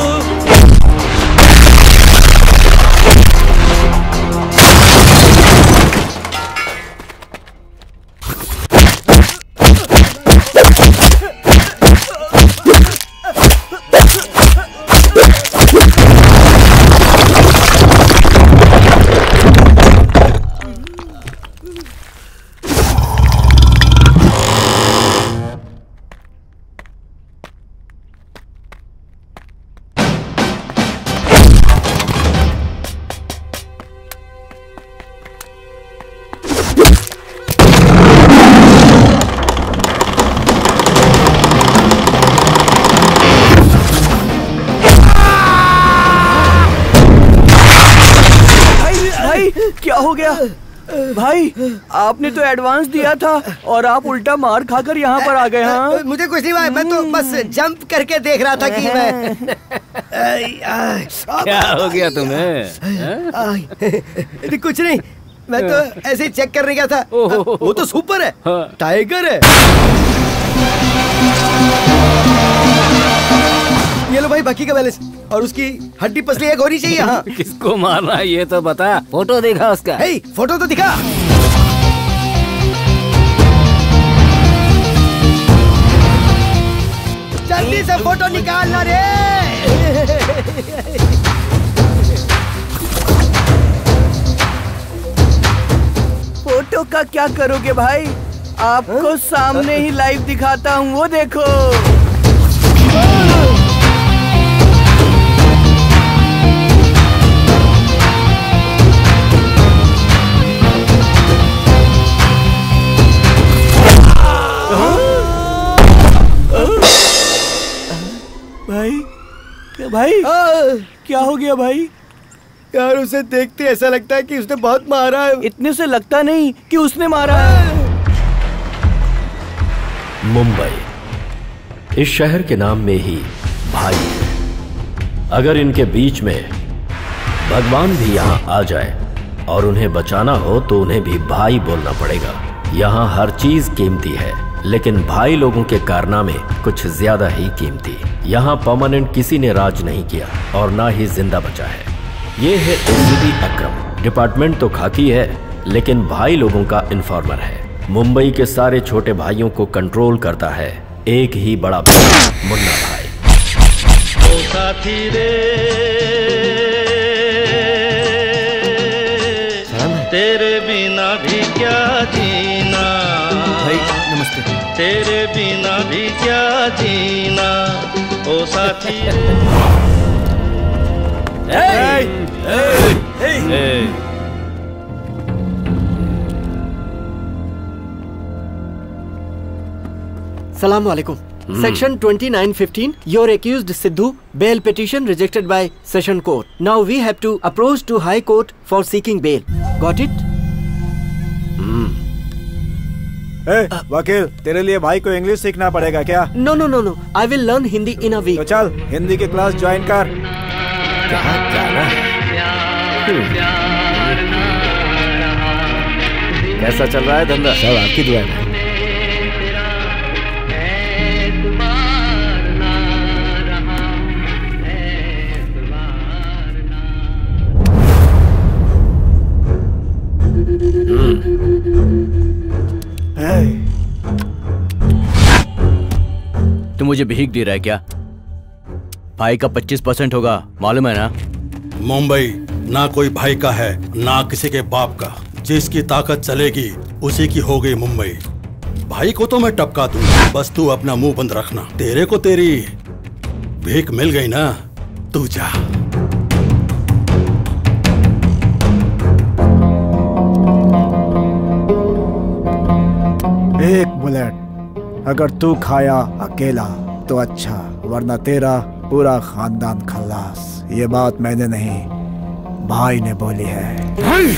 G: क्या हो गया भाई? आपने तो एडवांस दिया था और आप उल्टा मार खाकर यहाँ पर आ गए। हाँ
I: मुझे कुछ नहीं भाई, मैं तो बस जंप करके देख रहा था कि मैं
J: क्या हो गया तुम्हें?
I: कुछ नहीं, मैं तो ऐसे ही चेक करने गया था। वो तो सुपर है, टाइगर है। ये लो भाई बाकी का बैलेंस, और उसकी हड्डी पसली एक होनी चाहिए। हाँ।
J: किसको मारना है ये तो बता, फोटो दिखा उसका।
I: हे, फोटो तो दिखा। जल्दी से फोटो निकालना रे।
G: फोटो का क्या करोगे भाई? आपको सामने ही लाइव दिखाता हूँ, वो देखो। भाई भाई क्या हो गया भाई?
I: यार उसे देखते ऐसा लगता है कि उसने बहुत मारा है।
G: इतने से लगता नहीं कि उसने मारा है।
K: मुंबई, इस शहर के नाम में ही भाई है। अगर इनके बीच में भगवान भी यहाँ आ जाए और उन्हें बचाना हो तो उन्हें भी भाई बोलना पड़ेगा। यहाँ हर चीज कीमती है, लेकिन भाई लोगों के कारनामे कुछ ज्यादा ही कीमती। यहाँ परमानेंट किसी ने राज नहीं किया और ना ही जिंदा बचा है। ये है एसीपी अकरम। डिपार्टमेंट तो खाकी है, लेकिन भाई लोगों का इन्फॉर्मर है। मुंबई के सारे छोटे भाइयों को कंट्रोल करता है एक ही बड़ा भाई, मुन्ना भाई।
L: ओ साथी रे, तेरे बिना भी क्या जीना
G: भाई। नमस्ते।
L: तेरे बिना भी क्या जीना ओ साथी।
J: Hey! Hey! Hey! Hey!
I: Salaam alaikum. Hmm. Section twenty-nine fifteen. You're accused Sidhu. Bail petition rejected by Session Court. Now we have to approach to High Court for seeking bail. Got it?
B: Hmm. Hey, uh, वकील, तेरे लिए भाई को इंग्लिश सीखना पड़ेगा क्या?
I: No, no, no, no. I will learn Hindi in a week.
B: तो चल, हिंदी की क्लास ज्वाइन कर।
K: कहाँ जाना है?
J: कैसा चल रहा है धंधा?
K: सब आपकी दुआ है।
A: तू मुझे भीख दे रहा है क्या? भाई का पच्चीस परसेंट होगा, मालूम है ना?
M: मुंबई ना कोई भाई का है ना किसी के बाप का। जिसकी ताकत चलेगी उसी की हो गई मुंबई। भाई को तो मैं टपका दूंगा, बस तू अपना मुंह बंद रखना। तेरे को तेरी भीख मिल गई ना, तू जा।
B: एक बुलेट अगर तू खाया अकेला तो अच्छा, वरना तेरा पूरा खानदान खल्लास। ये बात मैंने नहीं, भाई ने बोली है।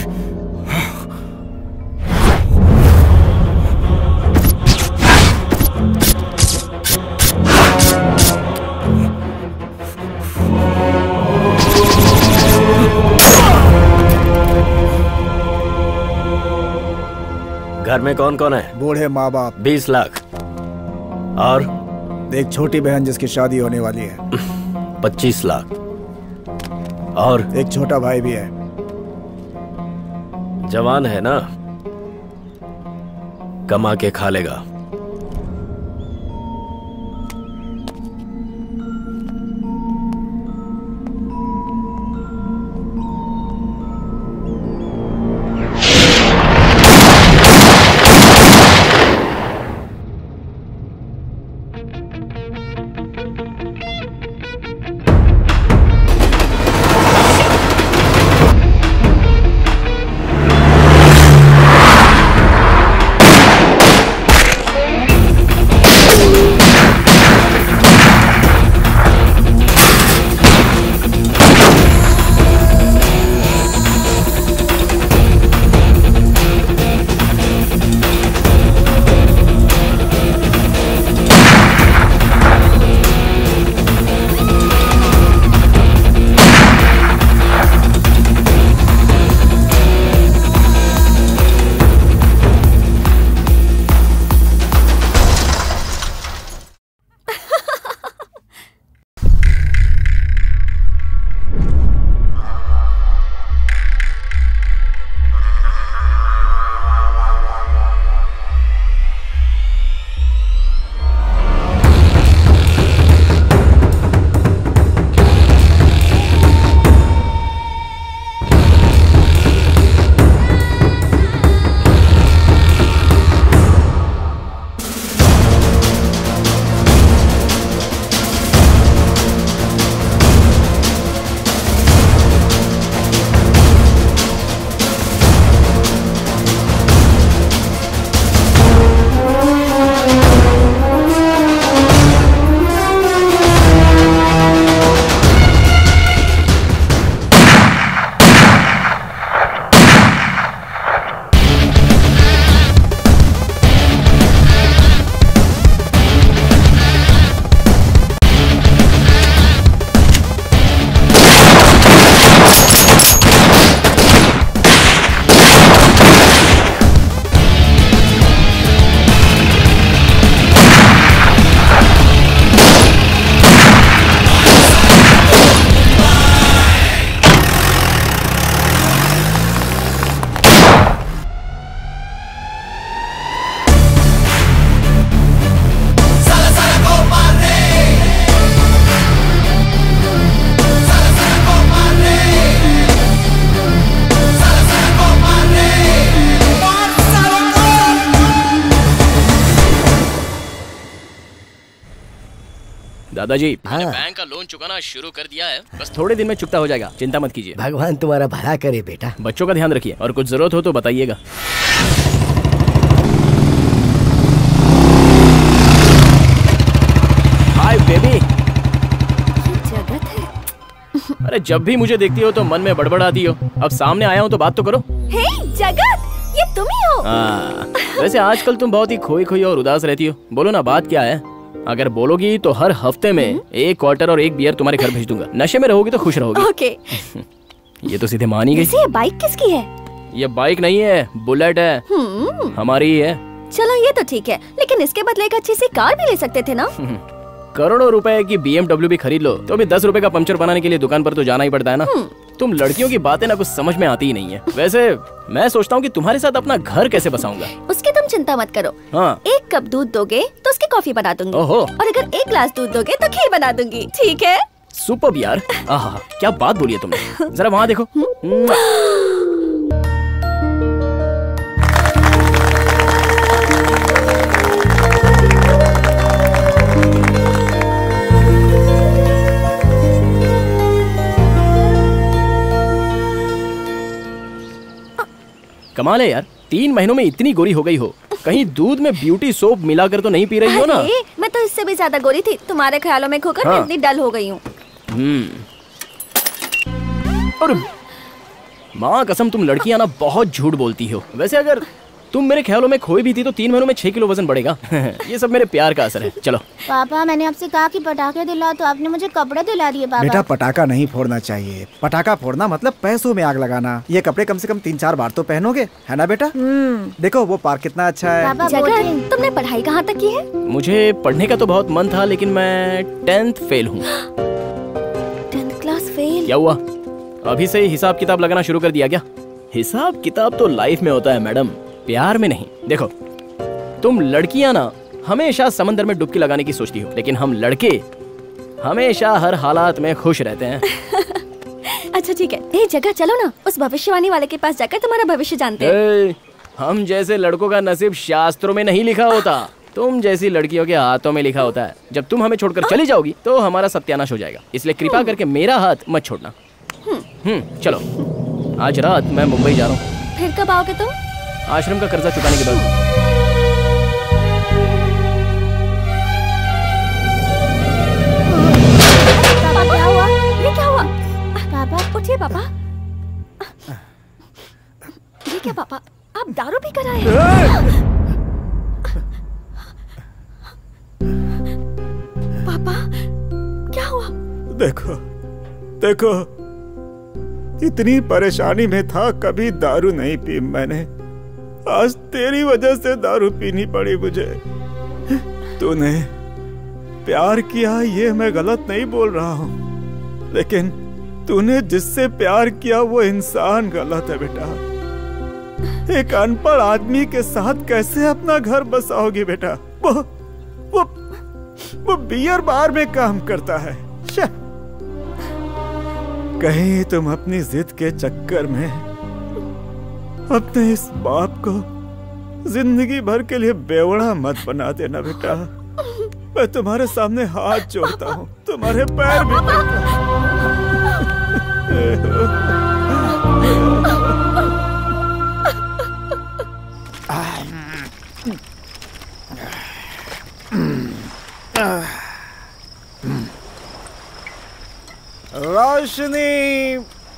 K: घर में कौन कौन है?
B: बूढ़े माँ बाप।
K: बीस लाख और
B: एक छोटी बहन जिसकी शादी होने वाली है।
K: पच्चीस लाख और
B: एक छोटा भाई भी है।
K: जवान है ना, कमा के खा लेगा।
A: दादाजी, मैंने बैंक का लोन चुकाना शुरू कर दिया है, बस थोड़े दिन में चुकता हो जाएगा, चिंता मत कीजिए।
I: भगवान तुम्हारा भला करे बेटा।
A: बच्चों का ध्यान रखिए और कुछ जरूरत हो तो बताइएगा। Hi baby.
H: जगत है।
A: अरे जब भी मुझे देखती हो तो मन में बड़बड़ आती हो, अब सामने आया हूँ तो बात तो करो।
H: हे जगत, ये तुम ही हो।
A: हाँ, वैसे आजकल तुम बहुत ही खोई खोई और उदास रहती हो, बोलो ना बात क्या है? अगर बोलोगी तो हर हफ्ते में एक क्वार्टर और एक बियर तुम्हारे घर भेज दूंगा। नशे में रहोगी तो खुश रहोगी।
H: ओके।
A: ये तो सीधे मान ही गई।
H: ये बाइक किसकी है?
A: ये बाइक नहीं है, बुलेट है, हमारी ही है।
H: चलो ये तो ठीक है, लेकिन इसके बदले एक अच्छी सी कार भी ले सकते थे ना।
A: करोड़ों रुपए की बी एम डब्ल्यू भी खरीद लो तो भी दस रुपए का पंचर बनाने के लिए दुकान पर तो जाना ही पड़ता है ना। तुम लड़कियों की बातें ना कुछ समझ में आती ही नहीं है। वैसे मैं सोचता हूँ कि तुम्हारे साथ अपना घर कैसे बसाऊंगा।
H: उसकी तुम चिंता मत करो।
A: हाँ।
H: एक कप दूध दोगे तो उसकी कॉफी बना दूंगी।
A: ओहो।
H: और अगर एक ग्लास दूध दोगे तो खीर बना दूंगी, ठीक है?
A: सुपर्ब यार। आहा, क्या बात बोली है तुमने। जरा वहाँ देखो। कमाल है यार, तीन महीनों में इतनी गोरी हो गई हो। कहीं दूध में ब्यूटी सोप मिलाकर तो नहीं पी रही हो ना?
H: मैं तो इससे भी ज्यादा गोरी थी, तुम्हारे ख्यालों में खोकर मैं इतनी डल हो गई हूँ।
A: और माँ कसम तुम लड़कियां ना बहुत झूठ बोलती हो। वैसे अगर तुम मेरे ख्यालों में खोई भी थी तो तीन महीनों में छह किलो वजन बढ़ेगा। ये सब मेरे प्यार का असर है। चलो
N: पापा, मैंने आपसे कहा कि पटाखे दिलाओ तो आपने मुझे कपड़े दिला दिए। पापा
B: बेटा, पटाखा नहीं फोड़ना चाहिए। पटाखा फोड़ना मतलब पैसों में आग लगाना। ये कपड़े कम से कम तीन चार बार तो पहनोगे, है ना बेटा? देखो वो पार्क कितना अच्छा है।
H: जगत, तुमने पढ़ाई कहाँ तक की है?
A: मुझे पढ़ने का तो बहुत मन था, लेकिन मैं टेंथ फेल हूँ।
H: Tenth class fail?
A: क्या हुआ, अभी से हिसाब किताब लगाना शुरू कर दिया क्या? हिसाब किताब तो लाइफ में होता है मैडम, प्यार में नहीं। देखो तुम लड़कियां ना हमेशा समंदर में डुबकी लगाने की सोचती हो, लेकिन हम लड़के हमेशा हर हालात में खुश रहते हैं।
H: अच्छा ठीक है, ए जगह चलो ना, उस भविष्यवाणी वाले के पास जाकर तुम्हारा भविष्य जानते हैं।
A: हम जैसे लड़कों का नसीब शास्त्रों में नहीं लिखा होता, तुम जैसी लड़कियों के हाथों में लिखा होता है। जब तुम हमें छोड़कर चली जाओगी तो हमारा सत्यानाश हो जाएगा, इसलिए कृपा करके मेरा हाथ मत छोड़ना। हम्म चलो, आज रात मैं मुंबई जा रहा हूँ।
H: फिर कब आओगे तुम?
A: आश्रम का कर्जा चुकाने के बाद।
H: पापा क्या हुआ? ये क्या हुआ? पापा उठिए पापा। ये क्या पापा, आप दारू पी कर आए हैं? पापा क्या हुआ?
B: देखो देखो, इतनी परेशानी में था, कभी दारू नहीं पी मैंने। आज तेरी वजह से दारू पीनी पड़ी मुझे। तूने प्यार किया ये मैं गलत नहीं बोल रहा हूँ, लेकिन तूने जिससे प्यार किया वो इंसान गलत है बेटा। एक अनपढ़ आदमी के साथ कैसे अपना घर बसाओगी बेटा? वो वो वो बियर बार में काम करता है। कहीं तुम अपनी जिद के चक्कर में अपने इस बाप को जिंदगी भर के लिए बेवड़ा मत बना देना बेटा। मैं तुम्हारे सामने हाथ जोड़ता हूँ, तुम्हारे पैर भी पड़ता हूँ। रोशनी,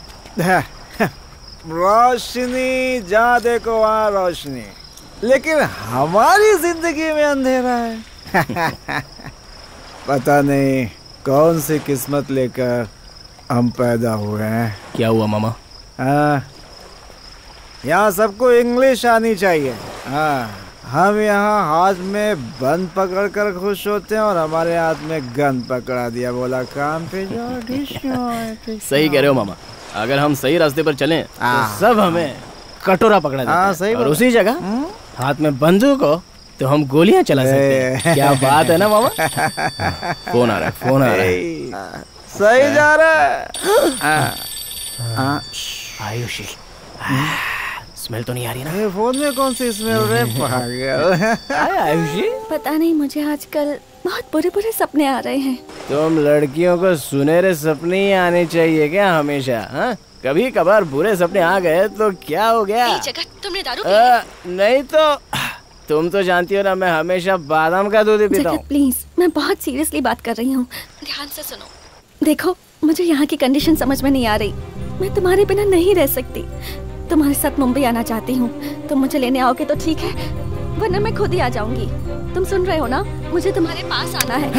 B: रोशनी, जा देखो वहाँ रोशनी, लेकिन हमारी जिंदगी में अंधेरा है। पता नहीं कौन सी किस्मत लेकर हम पैदा हुए हैं।
A: क्या हुआ मामा?
B: हाँ, यहाँ सबको इंग्लिश आनी चाहिए। हाँ, हम यहाँ हाथ में बंद पकड़कर खुश होते हैं और हमारे हाथ में गन पकड़ा दिया, बोला काम पे जाओ।
A: सही कह रहे हो मामा, अगर हम सही रास्ते पर चलें तो सब हमें कटोरा पकड़ा देते हैं, सही और उसी जगह हाथ में बंदूक हो तो हम गोलियां चला सकते हैं। क्या बात है ना मामा? फोन आ रहा है, फोन आ रहा है।
B: सही जा रहा है।
A: आयुषी, स्मेल तो नहीं आ रही ना?
B: फोन में कौन सी स्मेल रे पागल?
A: आयुषी,
H: पता नहीं मुझे आजकल बहुत बुरे बुरे सपने आ रहे हैं।
A: तुम लड़कियों को सुनहरे सपने ही आने चाहिए क्या हमेशा? हाँ, कभी कभार बुरे सपने आ गए तो क्या हो गया?
H: एक जगह तुमने दारू पी ली?
A: नहीं तो तुम तो जानती हो ना, मैं हमेशा बादाम का दूध ही पीता हूँ।
H: प्लीज, मैं बहुत सीरियसली बात कर रही हूँ, ध्यान से सुनो। देखो, मुझे यहाँ की कंडीशन समझ में नहीं आ रही। मैं तुम्हारे बिना नहीं रह सकती। तुम्हारे साथ मुंबई आना चाहती हूँ। तुम मुझे लेने आओगे तो ठीक है, वरना मैं खुद ही आ जाऊंगी। तुम सुन रहे हो ना? मुझे तुम्हारे पास आना है।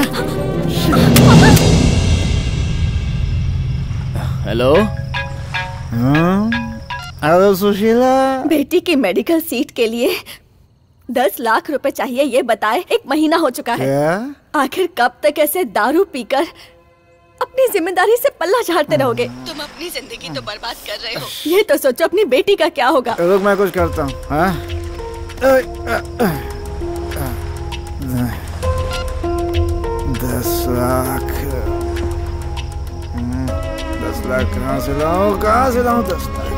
A: हेलो।
B: हेलो सुशीला।
H: बेटी की मेडिकल सीट के लिए दस लाख रुपए चाहिए, ये बताए। एक महीना हो चुका है।
B: क्या?
H: आखिर कब तक ऐसे दारू पीकर अपनी जिम्मेदारी से पल्ला झाड़ते रहोगे? तुम अपनी जिंदगी तो बर्बाद कर रहे हो। ये तो सोचो अपनी बेटी का क्या होगा।
B: रुक, मैं कुछ करता हूँ। हाँ? दस लाख दस लाख कहाँ से लाऊं? कहाँ से लाऊं दस लाख?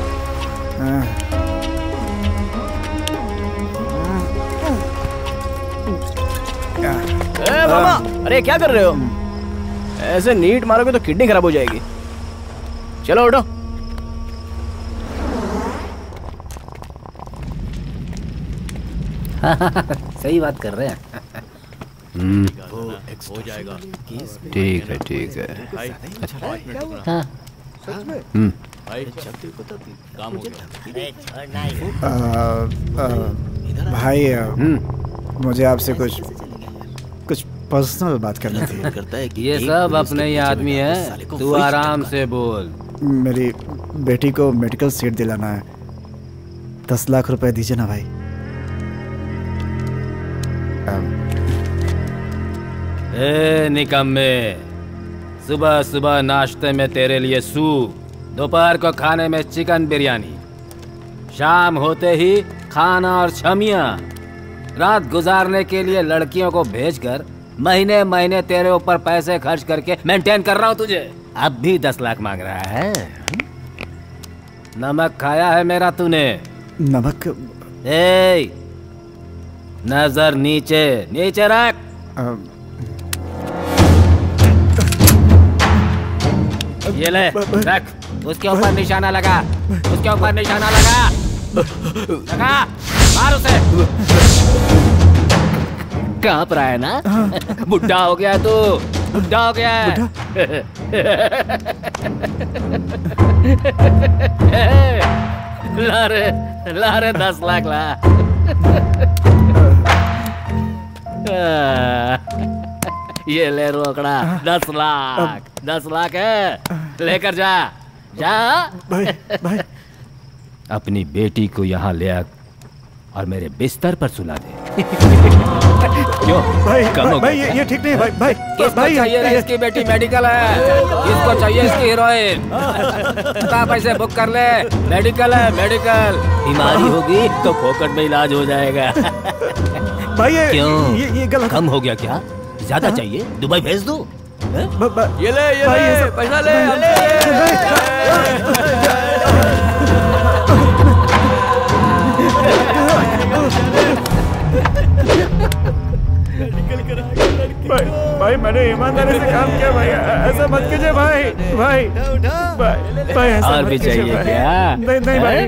A: ए मामा, अरे क्या कर रहे हो? ऐसे नीट मारोगे तो किडनी खराब हो जाएगी। चलो उठो।
J: सही बात कर रहे हैं।
K: हो जाएगा।
J: ठीक है, ठीक है।
K: हाँ।
J: हम्म।
K: काम हो
B: गया। भाई, मुझे आपसे कुछ कुछ पर्सनल बात करनी थी।
D: करता है कि ये सब अपने ही आदमी है, तू आराम से बोल।
B: मेरी बेटी को मेडिकल सीट दिलाना है। दस लाख रुपए दीजिए ना भाई।
D: ए निकम्मे, सुबह सुबह नाश्ते में तेरे लिए सूप, दोपहर को खाने में चिकन बिरयानी, शाम होते ही खाना और छमिया, रात गुजारने के लिए लड़कियों को भेजकर महीने महीने तेरे ऊपर पैसे खर्च करके मेंटेन कर रहा हूँ तुझे। अब भी दस लाख मांग रहा है? नमक खाया है मेरा तूने?
B: नमक?
D: ए, नजर नीचे नीचे रख। ये ले रख, उसके ऊपर निशाना लगा, उसके ऊपर निशाना लगा, लगा, मार उसे। कांप रहा है ना? बुढ़ा हो गया तू, बुढ़ा हो गया है। ला रे, ला रे दस लाख ला। ये ले रोकड़ा, दस लाख, दस लाख है, लेकर जा, जा।
B: भाई, भाई।
D: अपनी बेटी को यहाँ ले आ और मेरे बिस्तर पर सुला दे। क्यों?
B: भाई,
D: कम हो
B: भाई, ये, ये ठीक नहीं है भाई, भाई।
D: किसको
B: भाई,
D: चाहिए रे? इसकी बेटी मेडिकल है, किसको चाहिए इसकी हीरोइन? कितना पैसे बुक कर ले, मेडिकल है, मेडिकल। बीमारी होगी तो फोकट में इलाज हो जाएगा।
B: भाई, ये,
D: क्यों?
B: ये, ये गलत।
D: कम हो गया क्या? ज्यादा चाहिए? दुबई भेज दो।
A: ये ले, ये ले, पैसा ले,
B: भाई, भाई मैंने ईमानदारी से काम किया भाई, ऐसा मत कीजिए भाई, भाई, भाई, भाई ऐसा
D: और
B: मत
D: भी
B: कीजिए
D: चाहिए
B: भाई।
D: क्या?
B: नहीं, नहीं भाई।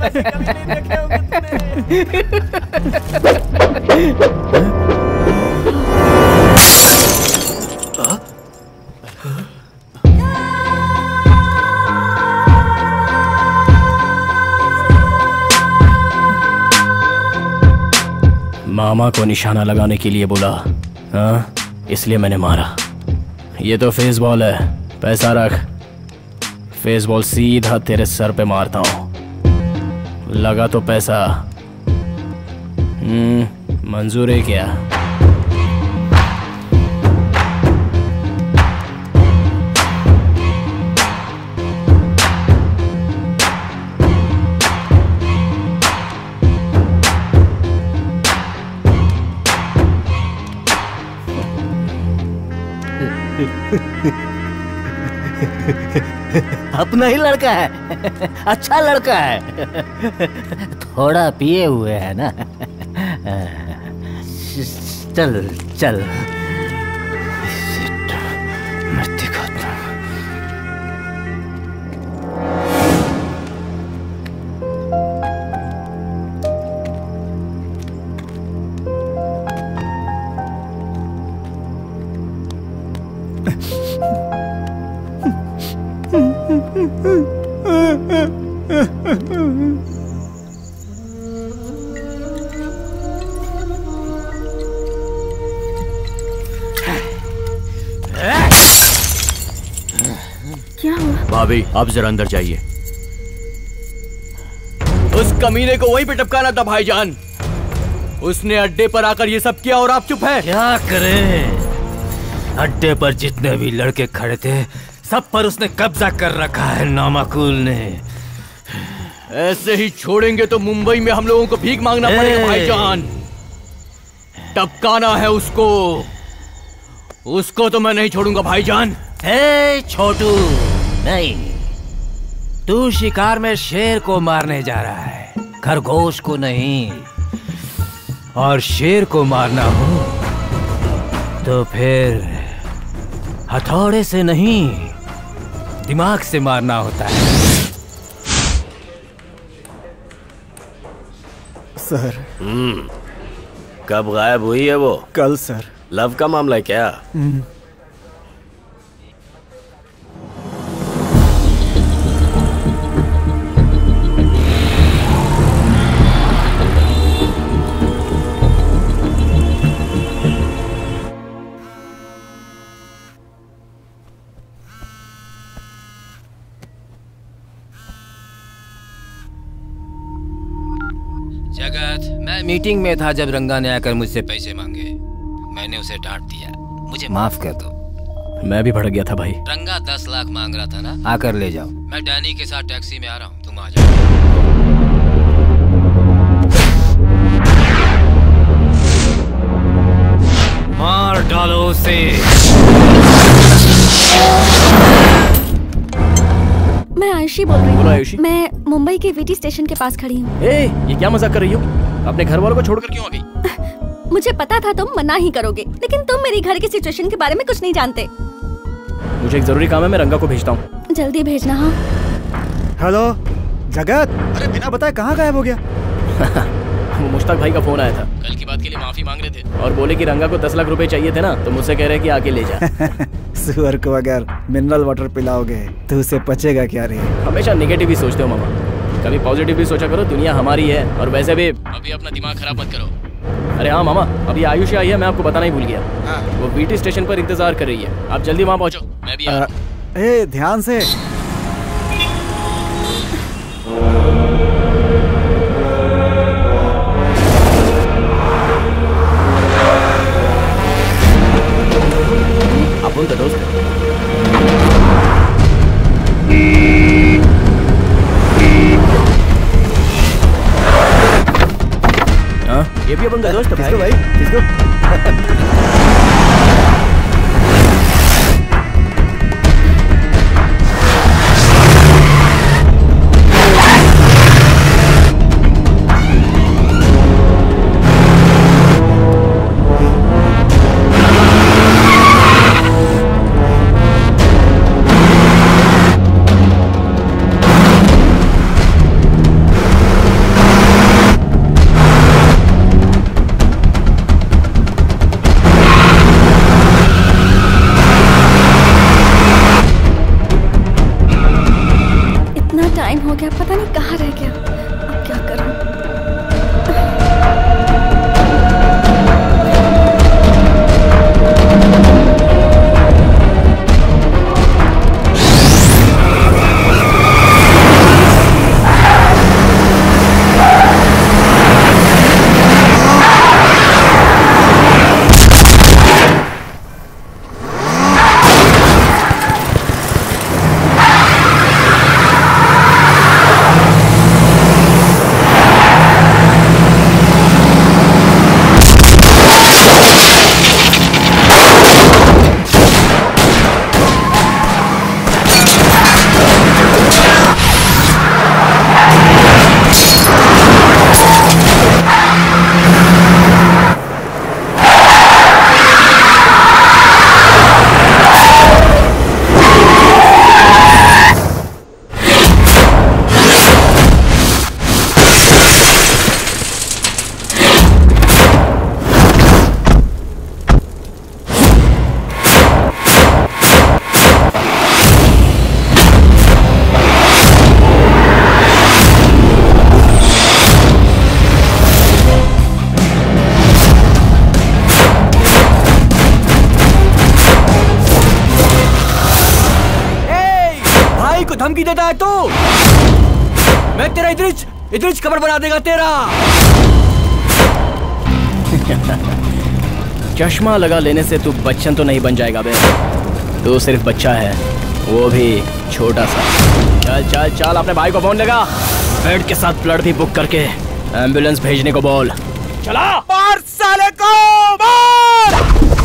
A: मामा को निशाना लगाने के लिए बोला, हाँ, इसलिए मैंने मारा। ये तो फेस बॉल है, पैसा रख। फेस बॉल सीधा तेरे सर पे मारता हूँ। लगा तो पैसा। हम्म, मंजूर है क्या?
D: अपना ही लड़का है, अच्छा लड़का है, थोड़ा पिए हुए है ना। चल चल।
C: क्या हुआ?
G: भाभी आप जरा अंदर जाइए। उस कमीने को वहीं पे टपकाना था भाईजान। उसने अड्डे पर आकर ये सब किया और आप चुप है।
J: क्या करें? अड्डे पर जितने भी लड़के खड़े थे सब पर उसने कब्जा कर रखा है नामाकुल ने।
G: ऐसे ही छोड़ेंगे तो मुंबई में हम लोगों को भीख मांगना पड़ेगा भाईजान। टपकाना है उसको। उसको तो मैं नहीं छोड़ूंगा भाईजान।
J: ए छोटू, नहीं, तू शिकार में शेर को मारने जा रहा है, खरगोश को नहीं। और शेर को मारना हो तो फिर हथौड़े से नहीं, दिमाग से मारना होता है।
B: सर।
K: हम्म, कब गायब हुई है वो?
B: कल सर।
K: लव का मामला है क्या?
B: हम्म।
F: जगत, मैं मीटिंग में था जब रंगा ने आकर मुझसे पैसे मांगे। मैंने उसे डांट दिया। मुझे माफ कर दो।
A: मैं भी भड़क गया था भाई।
F: रंगा दस लाख मांग रहा था ना? आकर ले जाओ। मैं डैनी के साथ टैक्सी में आ रहा हूँ, तुम आ जाओ।
J: मार डालो उसे।
H: मैं आयुषी बोल रही
A: बोलो आयुषी।
H: हूँ। मैं मुंबई के वीटी स्टेशन के पास खड़ी हूँ।
A: ए, ये क्या मजाक कर रही हो? अपने घर वालों को छोड़कर क्यों आ गई?
H: मुझे पता था तुम मना ही करोगे, लेकिन तुम मेरी घर की सिचुएशन के बारे में कुछ नहीं जानते।
A: मुझे एक जरूरी काम है, मैं रंगा को भेजता हूँ।
H: जल्दी भेजना। हाँ।
B: हेलो जगत, अरे बिना बताए कहाँ गायब हो गया?
A: वो मुश्ताक भाई का फोन आया था। कल की बात के लिए माफी मांग रहे थे और बोले कि रंगा को दस लाख रुपए चाहिए थे ना, तो मुझसे कह रहे कि आके ले जा।
B: सुअर को अगर मिनरल वाटर पिलाओगे तो उसे पचेगा क्या रे?
A: हमेशा नेगेटिव ही सोचते हो मामा, कभी पॉजिटिव भी सोचा करो। दुनिया हमारी है। और वैसे भी अभी अपना दिमाग खराब मत करो। अरे हाँ मामा, अभी आयुषी आई है, मैं आपको बताना ही भूल गया। हाँ। वो वीटी स्टेशन पर इंतजार कर रही है, आप जल्दी वहाँ पहुँचो। मैं भी आ...
B: ए, ध्यान से।
A: आप उनका दोस्त है। हाँ, ये भी अपन का दोस्त है भाई।
B: किसको भाई? किसको?
H: पता नहीं कहाँ रह गया। अब क्या करूं?
G: को धमकी देता है तू? मैं तेरा इधरिच इधरिच कबर बना देगा तेरा।
A: चश्मा लगा लेने से तू बच्चन तो नहीं बन जाएगा बे। तू सिर्फ बच्चा है, वो भी छोटा सा। चल चल चल अपने भाई को फोन लगा, बेड के साथ ब्लड भी बुक करके एम्बुलेंस भेजने को बोल। चला
G: मार साले को मार।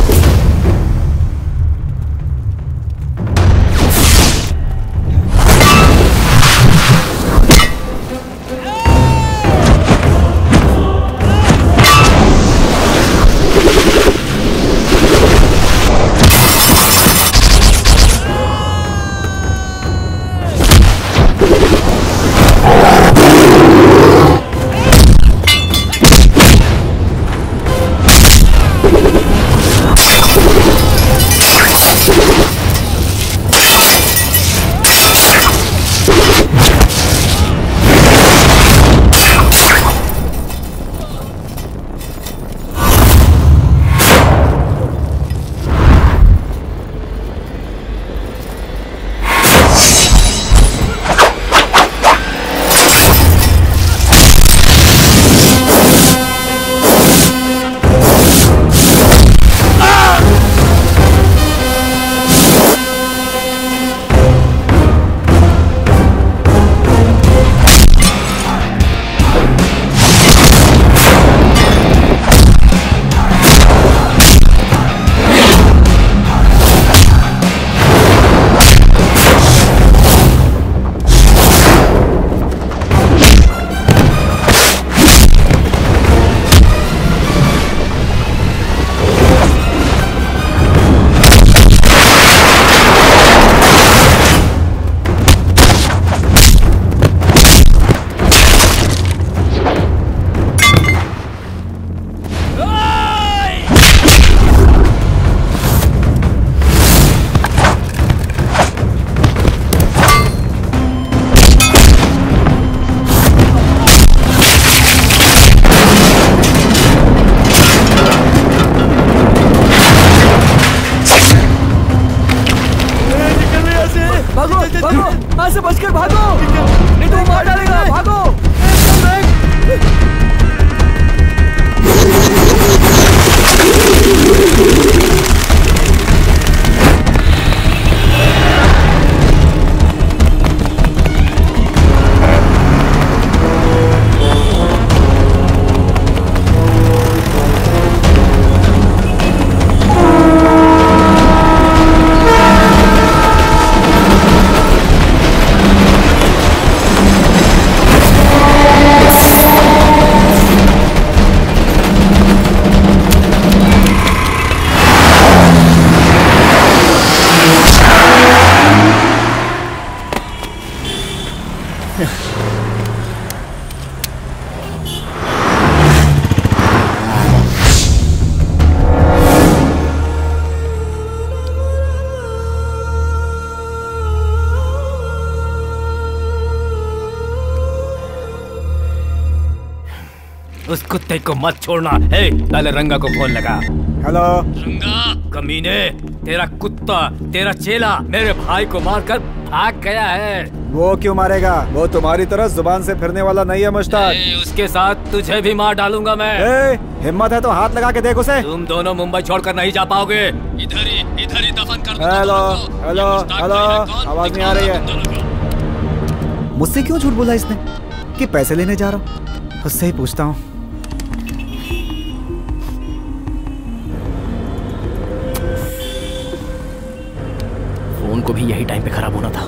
J: उस कुत्ते को मत छोड़ना। हे, पहले रंगा को फोन लगा।
B: हेलो
J: रंगा, कमीने, तेरा कुत्ता, तेरा चेला मेरे भाई को मारकर भाग गया है।
B: वो क्यों मारेगा? वो तुम्हारी तरह जुबान से फिरने वाला नहीं है मुश्ताक।
J: उसके साथ तुझे भी मार डालूंगा मैं।
B: ए, हिम्मत है तो हाथ लगा के देख उसे।
J: तुम दोनों मुंबई छोड़कर नहीं जा पाओगे। इधर ही इधर ही दफन कर दो।
B: हेलो हेलो हेलो, आवाज नहीं आ रही है। मुझसे क्यों झूठ बोला इसने कि पैसे लेने जा रहा हूँ? उससे ही पूछता हूँ।
A: फोन को भी यही टाइम पे खराब होना था।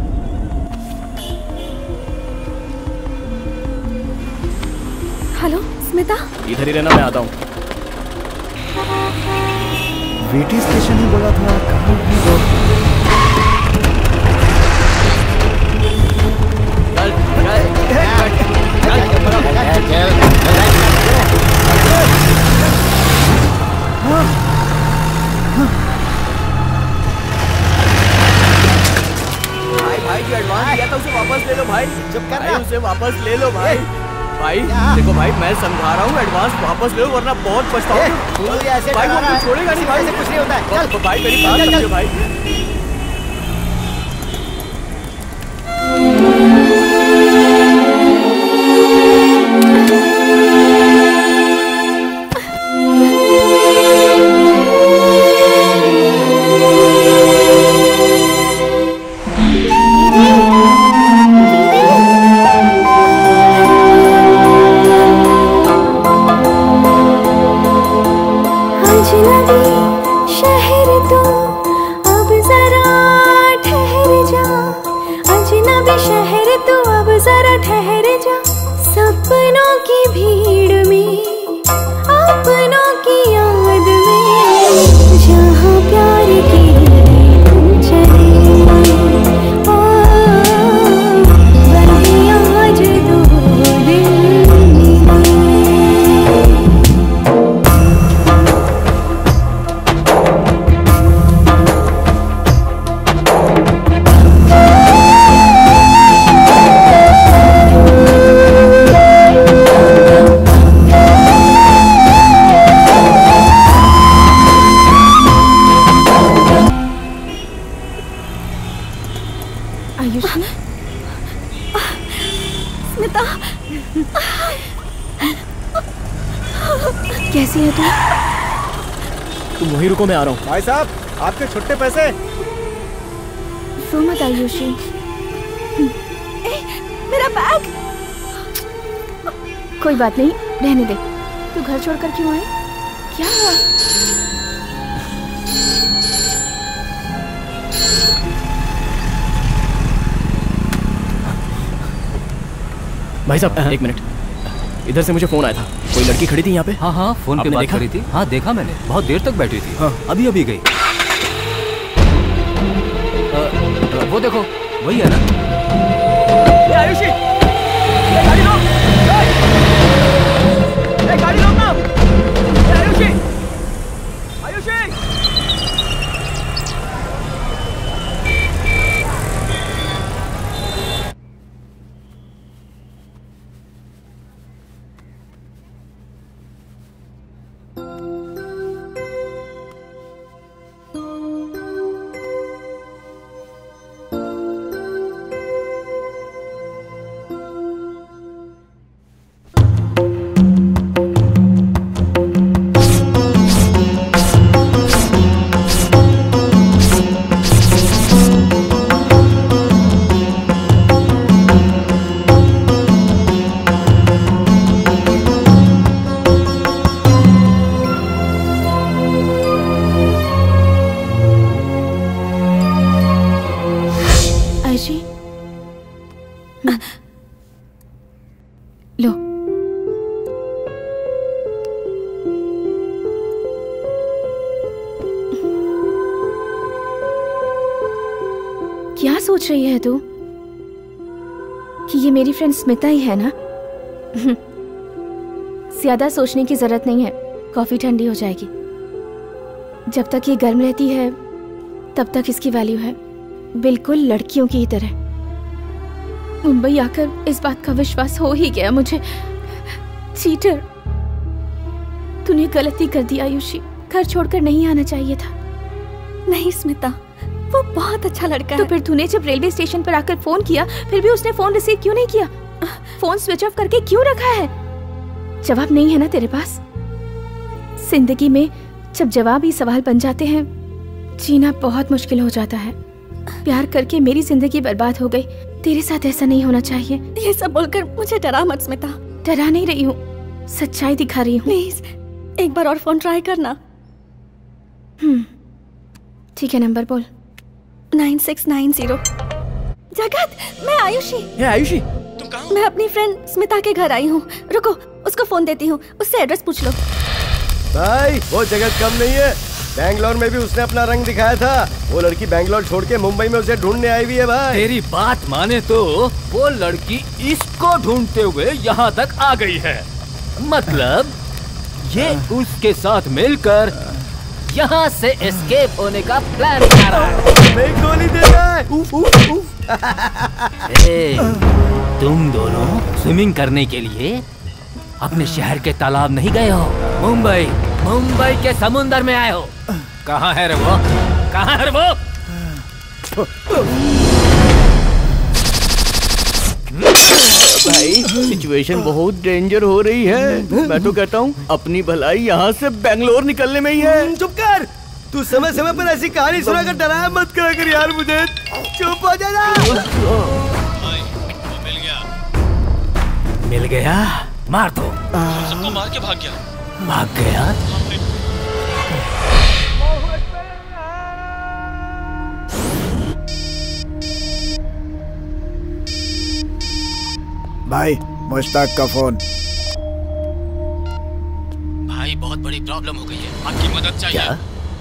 H: हेलो स्मिता,
A: इधर ही रहना, मैं आता हूँ।
B: वीटी स्टेशन ही बोला था, कहाँ है वो?
G: भाई भाई जो एडवांस दिया था उसे वापस ले लो भाई। चुप कर भाई, उसे वापस ले लो भाई। भाई देखो भाई, मैं समझा रहा हूँ, एडवांस वापस ले लो वरना बहुत पछताओगे। भाई वो कुछ छोड़ेगा नहीं भाई, कुछ नहीं होता है। चल भाई मेरी बात समझो भाई।
C: आयुषी,
H: स्मिता,
C: कैसी है तू?
A: तुम वहीं रुको, मैं आ रहा हूँ।
B: भाई साहब, आपके छुट्टे पैसे।
C: रो मत आयुषी।
H: ए, मेरा बैग।
C: कोई बात नहीं, रहने दे। तू घर छोड़कर क्यों आई? क्या हुआ?
A: भाई साहब एक मिनट, इधर से मुझे फोन आया था। कोई लड़की खड़ी थी यहाँ पे।
F: हाँ हाँ, फोन पे बात करी थी। हाँ देखा मैंने, बहुत देर तक बैठी थी। हाँ अभी अभी गई। आ, वो देखो, वही है ना।
G: ये आयुषी, ये गाड़ी रोक, ये गाड़ी रोक ना। ये आयुषी, आयुषी।
C: लो। क्या सोच रही है तू कि ये मेरी फ्रेंड स्मिता ही है ना? ज्यादा सोचने की जरूरत नहीं है, कॉफी ठंडी हो जाएगी। जब तक ये गर्म रहती है तब तक इसकी वैल्यू है, बिल्कुल लड़कियों की ही तरह। मुंबई आकर इस बात का विश्वास हो ही गया मुझे। चीटर, तूने गलती कर दी आयुषी, घर छोड़कर नहीं आना चाहिए था।
H: नहीं स्मिता, वो बहुत अच्छा लड़का
C: तो
H: है।
C: फिर तूने जब रेलवे स्टेशन पर आकर फोन किया, फिर भी उसने फोन रिसीव क्यों नहीं किया? फोन स्विच ऑफ करके क्यों रखा है? जवाब नहीं है ना तेरे पास? जिंदगी में जब जवाब ही सवाल बन जाते हैं, जीना बहुत मुश्किल हो जाता है। प्यार करके मेरी जिंदगी बर्बाद हो गई, तेरे साथ ऐसा नहीं होना चाहिए।
H: ये सब बोलकर मुझे डरा मत स्मिता।
C: डरा नहीं रही हूँ, सच्चाई दिखा रही हूँ।
H: प्लीज एक बार और फोन ट्राई करना।
C: हम्म, ठीक है, नंबर बोल।
H: Nine six nine zero. Jagat, मैं आयुषी।
A: ये आयुषी, तुम कहाँ?
H: मैं अपनी फ्रेंड स्मिता के घर आई हूँ। रुको, उसको फोन देती हूँ, उससे एड्रेस पूछ लो।
I: भाई वो जगत कम नहीं है, बैंगलोर में भी उसने अपना रंग दिखाया था। वो लड़की बैंगलोर छोड़ के मुंबई में उसे ढूंढने आई हुई है भाई।
F: तेरी बात माने तो वो लड़की इसको ढूंढते हुए यहाँ तक आ गई है। मतलब ये उसके साथ मिलकर यहाँ से एस्केप होने का प्लान कर रहा है।
I: मैं गोली दे रहा है। उफ, उफ, उफ।
F: ए, तुम दोनों स्विमिंग करने के लिए अपने शहर के तालाब नहीं गए हो, मुंबई मुंबई के समुंदर में आए हो। कहाँ है रे वो? कहाँ है रे वो?
G: भाई सिचुएशन बहुत डेंजर हो रही है। मैं तो कहता हूँ अपनी भलाई यहाँ से बेंगलोर निकलने में ही है।
I: चुप कर, तू समय समय पर ऐसी कहानी सुनाकर डराया मत करा कर यार मुझे। चुप हो जा।
F: मिल गया, मिल गया, मार दो।
O: सबको मार के भाग गया।
F: भाग गया?
B: भाई मुश्ताक का फोन।
O: भाई बहुत बड़ी प्रॉब्लम हो गई है, आपकी मदद चाहिए।
F: क्या?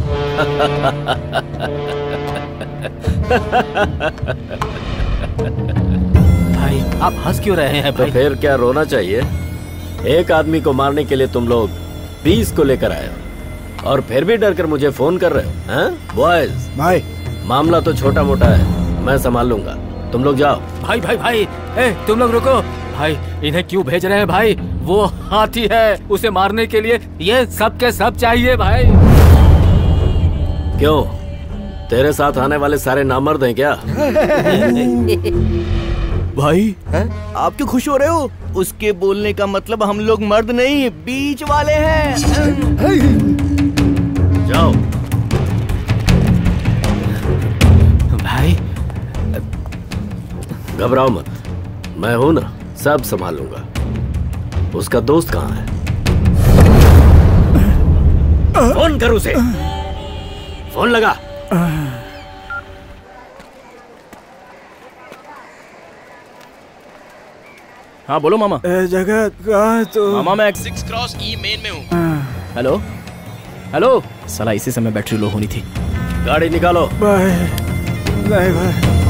F: भाई आप हंस क्यों रहे हैं?
K: तो फिर क्या रोना चाहिए? एक आदमी को मारने के लिए तुम लोग बीस को लेकर आए हो और फिर भी डर कर मुझे फोन कर रहे हो, हैं? बॉयज
B: भाई
K: मामला तो छोटा मोटा है, मैं संभाल लूंगा, तुम लोग जाओ।
F: भाई भाई भाई, ए, तुम लोग रुको। भाई इन्हें क्यों भेज रहे हैं भाई? वो हाथी है, उसे मारने के लिए ये सब के सब चाहिए भाई।
K: क्यों, तेरे साथ आने वाले सारे नामर्द हैं क्या?
G: भाई आप क्यों खुश हो रहे हो? उसके बोलने का मतलब हम लोग मर्द नहीं बीच वाले हैं।
K: जाओ
J: भाई।
K: घबराओ मत, मैं हूं ना, सब संभाल लूंगा। उसका दोस्त कहाँ है? फोन कर उसे, फोन लगा।
A: हाँ बोलो मामा।
B: जगह कहाँ तो?
A: मामा मैं
O: सिक्स क्रॉस ई मेन में हूँ।
A: Hello hello. साला इसी समय बैटरी लो होनी थी।
K: गाड़ी निकालो।
B: भाई नहीं भाई।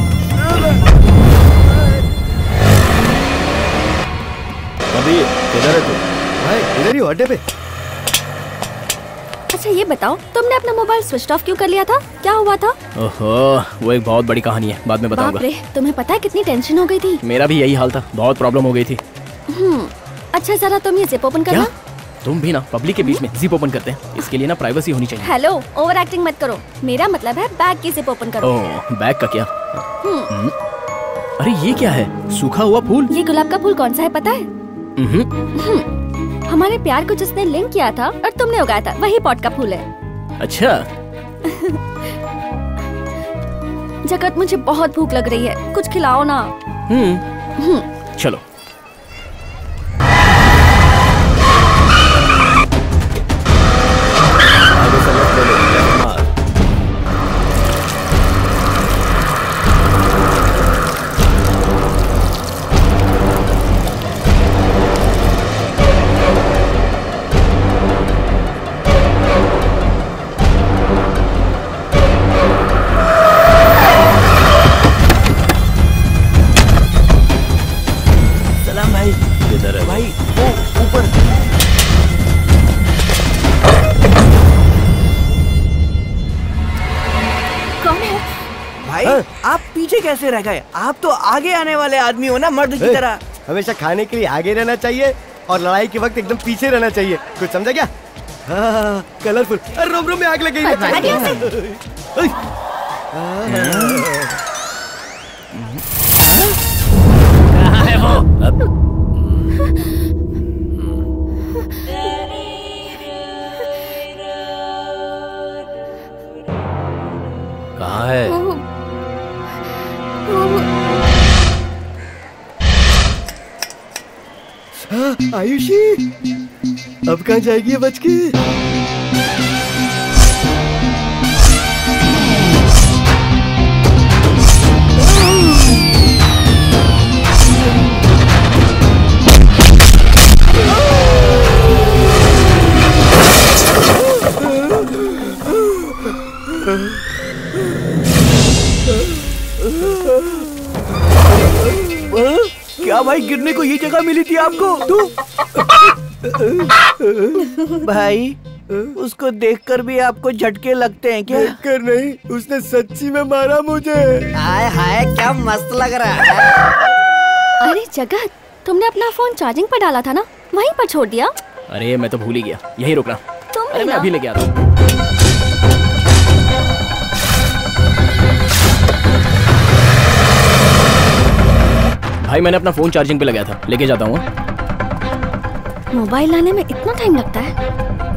K: अभी किधर है तू?
I: भाई इधर ही अड्डे पे।
H: अच्छा ये बताओ, तुमने अपना मोबाइल स्विच ऑफ क्यों कर लिया था? क्या हुआ था?
A: ओहो, वो एक बहुत बड़ी कहानी है, बाद में बताऊंगा।
H: बाप रे, तुम्हें पता है कितनी टेंशन हो गई थी?
A: मेरा भी यही हाल था, बहुत प्रॉब्लम हो गई थी।
H: हम्म, अच्छा जरा तुम ये जिप ओपन करना।
A: तुम भी ना पब्लिक के बीच में जिप ओपन करते हैं, इसके लिए ना प्राइवेसी होनी चाहिए।
H: हेलो, ओवर एक्टिंग मत करो। मेरा मतलब है बैग की जिप ओपन करो।
A: ओह, बैग का क्या?
H: हम्म,
A: अरे ये क्या है? सूखा हुआ फूल?
H: ये गुलाब का फूल कौन सा है पता है? हम्म, हमारे प्यार को जिसने लिंक किया था और तुमने उगाया था, वही पॉट का फूल है।
A: अच्छा।
H: जगत, मुझे बहुत भूख लग रही है, कुछ खिलाओ ना।
A: हम्म, चलो।
G: आप पीछे कैसे रह गए? आप तो आगे आने वाले आदमी हो ना, मर्द की तरह।
I: हमेशा खाने के लिए आगे रहना चाहिए और लड़ाई के वक्त एकदम पीछे रहना चाहिए। कुछ समझा क्या? हाँ, कलरफुल। अरे रोम रोम में आग लग गई है।
J: कहाँ है वो?
K: कहाँ है?
I: आयुषी, अब कहाँ जाएगी ये बच के?
G: क्या भाई, गिरने को ये जगह मिली थी आपको? तू भाई, उसको देखकर भी आपको झटके लगते हैं क्या?
I: देखकर नहीं, उसने सच्ची में मारा मुझे।
E: हाय हाय, क्या मस्त लग रहा है।
H: अरे जगत, तुमने अपना फोन चार्जिंग पर डाला था ना, वहीं पर छोड़ दिया?
A: अरे मैं तो भूल ही गया, यही रुकना।
H: तुम
A: अरे मैं अभी लेके आता हूँ। भाई मैंने अपना फोन चार्जिंग पे लगाया था, लेके जाता हूँ।
H: मोबाइल लाने में इतना टाइम लगता है?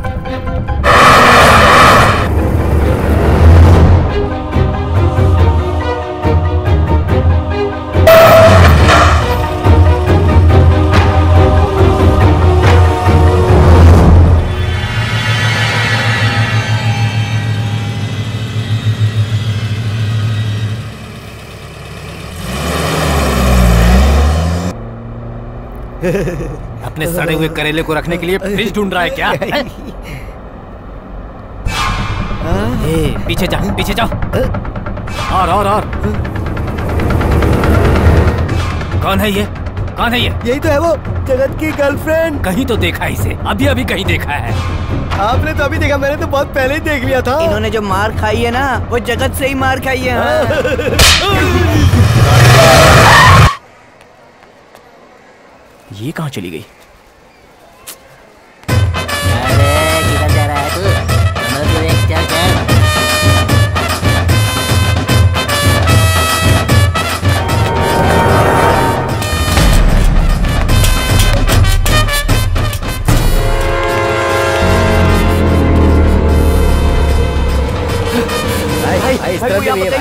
J: अपने सड़े हुए करेले को रखने के लिए फ्रिज ढूंढ रहा है क्या? ए, पीछे जा, पीछे जा। और और और कौन है ये? कौन है ये?
I: यही तो है वो, जगत की गर्लफ्रेंड।
J: कहीं तो देखा इसे, अभी अभी कहीं देखा है।
I: आपने तो अभी देखा, मैंने तो बहुत पहले ही देख लिया था।
G: इन्होंने जो मार खाई है ना, वो जगत से ही मार खाई है।
A: ये कहाँ चली गई?
E: अरे किधर जा रहा है तू? चल चल।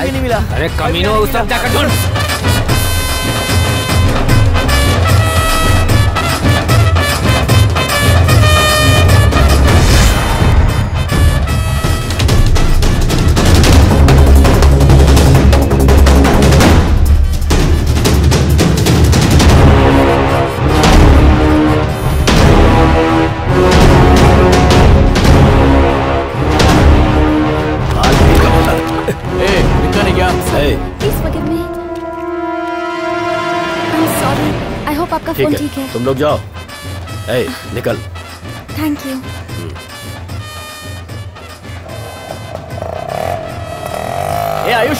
G: भी नहीं मिला।
F: अरे कमीनो, उस तरफ जाकर ढूंढ।
H: आपका फोन ठीक है?
K: तुम लोग जाओ। ए, निकल।
H: Thank you.
A: ए आयुषी,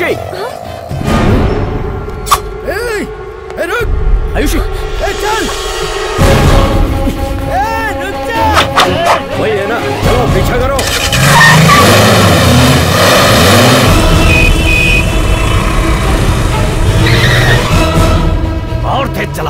I: ए, ए रुक।
A: आयुषी,
I: ए चल। ए रुक जा।
K: वही है ना, चलो पीछा करो।
J: और तेज चला।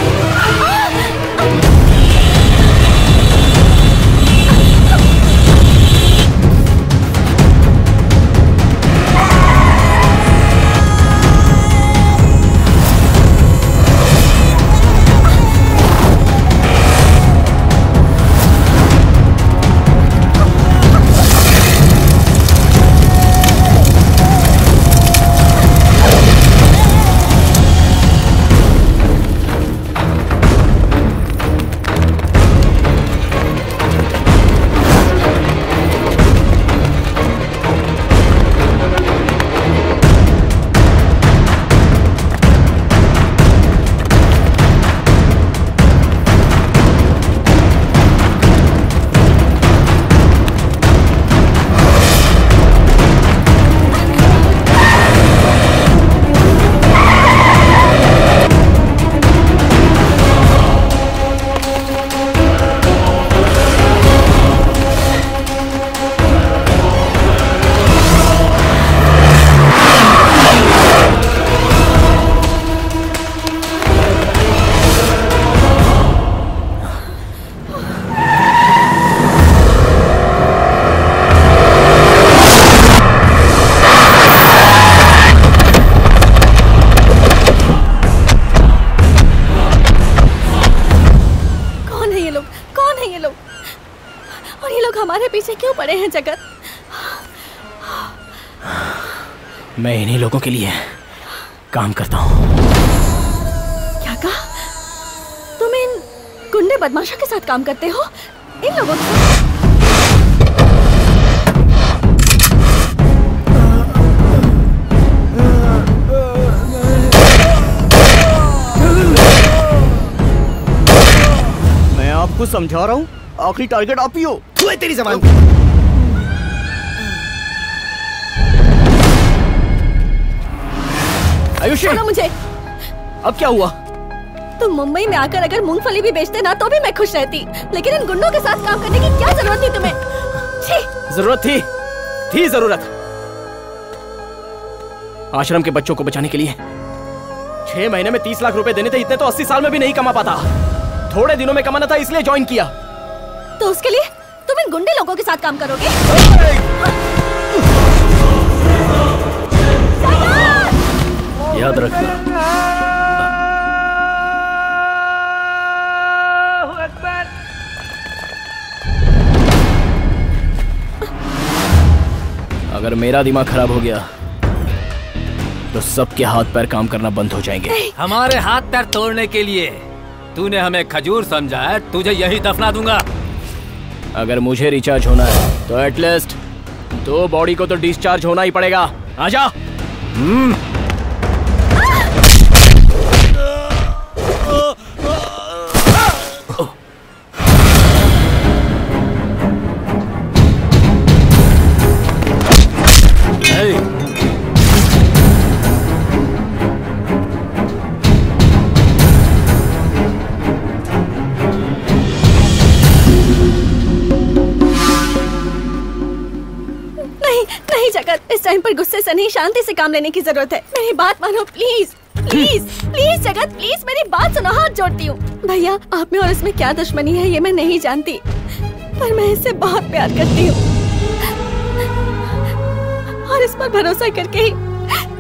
H: क्यों पड़े हैं जगत?
A: मैं इन्हीं लोगों के लिए काम करता हूँ।
H: क्या कहा? तुम इन गुंडे बदमाशों के साथ काम करते हो? इन लोगों के साथ?
G: मैं आपको समझा रहा हूँ, आखिरी टारगेट आप ही हो।
I: तू है तेरी जबान।
A: आयुषी,
H: मुझे
A: अब क्या हुआ?
H: तुम मुंबई में आकर अगर मूंगफली भी बेचते ना तो भी मैं खुश रहती, लेकिन इन गुंडों के साथ काम करने की क्या जरूरत थी तुम्हें? छी!
A: जरूरत थी, थी जरूरत। आश्रम के बच्चों को बचाने के लिए छह महीने में तीस लाख रुपए देने थे, इतने तो अस्सी साल में भी नहीं कमा पाता। थोड़े दिनों में कमाना था, इसलिए ज्वाइन किया।
H: तो उसके लिए तुम इन गुंडे लोगों के साथ काम करोगे?
K: याद रखना।
A: अगर मेरा दिमाग खराब हो गया तो सबके हाथ पैर काम करना बंद हो जाएंगे।
F: हमारे हाथ पैर तोड़ने के लिए तूने हमें खजूर समझा है, तुझे यही दफना दूंगा।
A: अगर मुझे रिचार्ज होना है तो एटलीस्ट दो बॉडी को तो डिस्चार्ज होना ही पड़ेगा। आजा। हम्म।
H: इस टाइम पर गुस्से से नहीं, शांति से काम लेने की जरूरत है। मेरी बात मानो please, please, please Jagat, please मेरी बात सुनो, हाथ जोड़ती हूँ। भैया, आप में और इसमें क्या दुश्मनी है ये मैं नहीं जानती, पर मैं इससे बहुत प्यार करती हूँ और इस पर भरोसा करके ही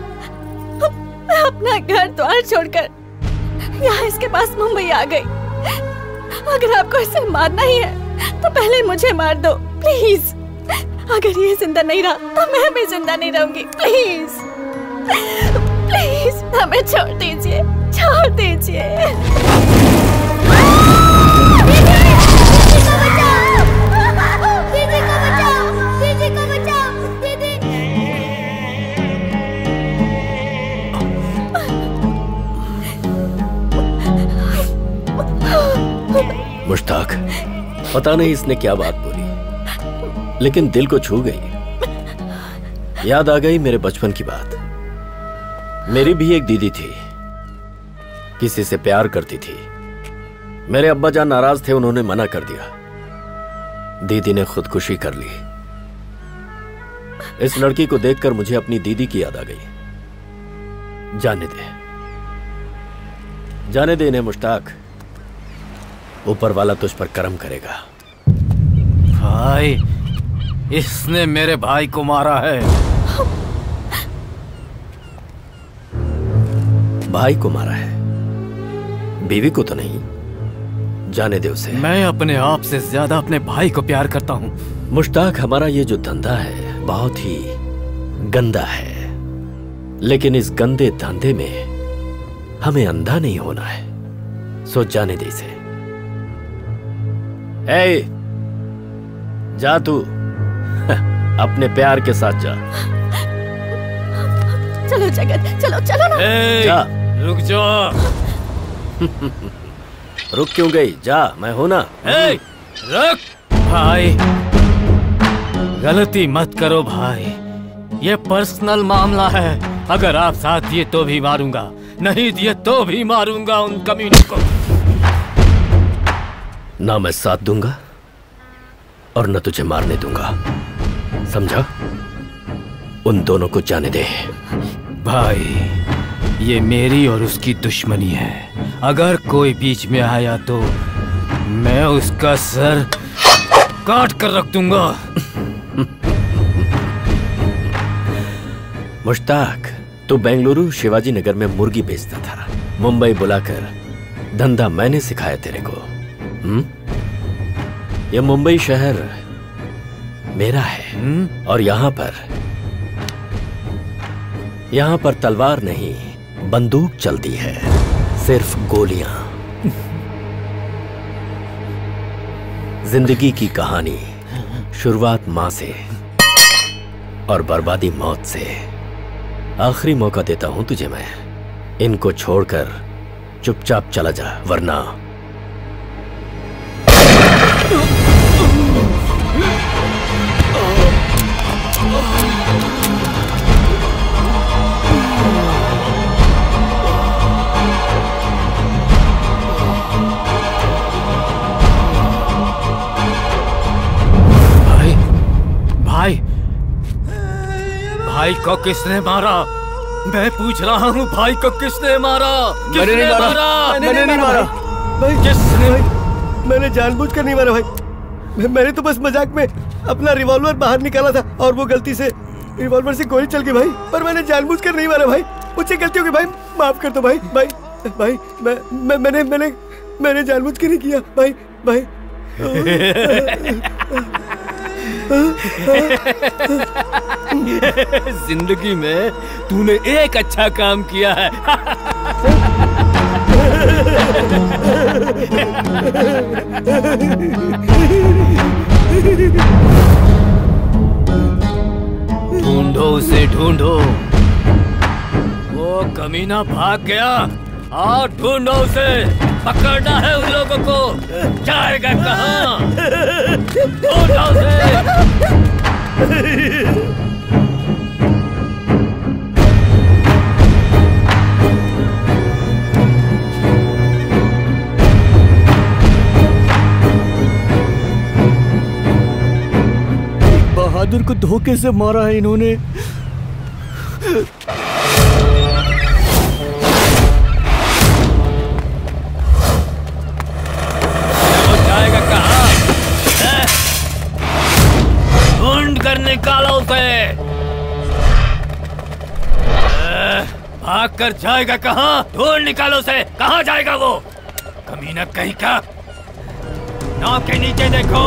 C: अपना घर द्वार छोड़कर यहाँ इसके पास मुंबई आ गई। अगर आपको इसे मारना ही है तो पहले मुझे मार दो प्लीज। अगर ये जिंदा नहीं रहा तो मैं भी जिंदा नहीं रहूंगी। प्लीज प्लीज हमें छोड़ दीजिए, छोड़ दीजिए।
K: मुश्ताक, पता नहीं इसने क्या बात बोली, लेकिन दिल को छू गई। याद आ गई मेरे बचपन की बात। मेरी भी एक दीदी थी, किसी से प्यार करती थी। मेरे अब्बा जान नाराज थे, उन्होंने मना कर दिया। दीदी ने खुदकुशी कर ली। इस लड़की को देखकर मुझे अपनी दीदी की याद आ गई। जाने दे, जाने दे इन्हें मुश्ताक। ऊपर वाला तुझ पर करम करेगा।
J: भाई, इसने मेरे भाई को मारा है।
K: भाई को मारा है, बीवी को तो नहीं। जाने दे उसे।
J: मैं अपने आप से ज्यादा अपने भाई को प्यार करता हूँ।
K: मुश्ताक, हमारा ये जो धंधा है बहुत ही गंदा है, लेकिन इस गंदे धंधे में हमें अंधा नहीं होना है। सोच, जाने दे इसे। ए, जा तू अपने प्यार के साथ जा।
C: चलो जगत, चलो चलो ना।
J: ए,
K: जा।
J: रुक जाओ।
K: रुक क्यों गई? जा, मैं हूं ना।
J: ए, रुक। भाई, गलती मत करो भाई, ये पर्सनल मामला है। अगर आप साथ दिए तो भी मारूंगा, नहीं दिए तो भी मारूंगा उन कमीनों को।
K: ना मैं साथ दूंगा और न तुझे मारने दूंगा, समझा? उन दोनों को जाने दे।
J: भाई, ये मेरी और उसकी दुश्मनी है। अगर कोई बीच में आया तो मैं उसका सर काट कर रख दूंगा।
K: मुश्ताक, तू बेंगलुरु शिवाजी नगर में मुर्गी बेचता था। मुंबई बुलाकर धंधा मैंने सिखाया तेरे को। हम्म? ये मुंबई शहर मेरा है।
J: हुँ?
K: और यहां पर यहां पर तलवार नहीं, बंदूक चलती है, सिर्फ गोलियां। जिंदगी की कहानी शुरुआत मां से और बर्बादी मौत से। आखिरी मौका देता हूं तुझे मैं। इनको छोड़कर चुपचाप चला जा, वरना
J: भाई, भाई, भाई को किसने मारा? मैं पूछ रहा हूँ, भाई को किसने मारा?
G: मैंने नहीं मारा, मैंने नहीं मारा।
I: भाई,
J: किसने?
I: मैंने जानबूझकर नहीं मारा भाई। मैंने तो बस मजाक में अपना रिवॉल्वर बाहर निकाला था और वो गलती से रिवॉल्वर से गोली चल गई भाई। पर मैंने जानबूझकर नहीं मारा भाई, मुझसे गलती हो गई भाई, माफ कर दो भाई। भाई भाई मैं, मैं मैंने मैंने मैंने जानबूझ के नहीं किया भाई। भाई
J: जिंदगी में तूने एक अच्छा काम किया है। ढूंढो उसे, ढूंढो। वो कमीना भाग गया। और ढूंढो उसे, पकड़ना है उन लोगों को। जाएगा कहाँ? ढूंढो उसे।
G: बहादुर को धोखे से मारा है इन्होंने।
J: वो जाएगा कहाँ? ढूंढ कर निकालो उसे। भाग कर जाएगा कहाँ? ढूंढ निकालो उसे, कहाँ जाएगा वो? कमीना कहीं का। नाव के नीचे देखो।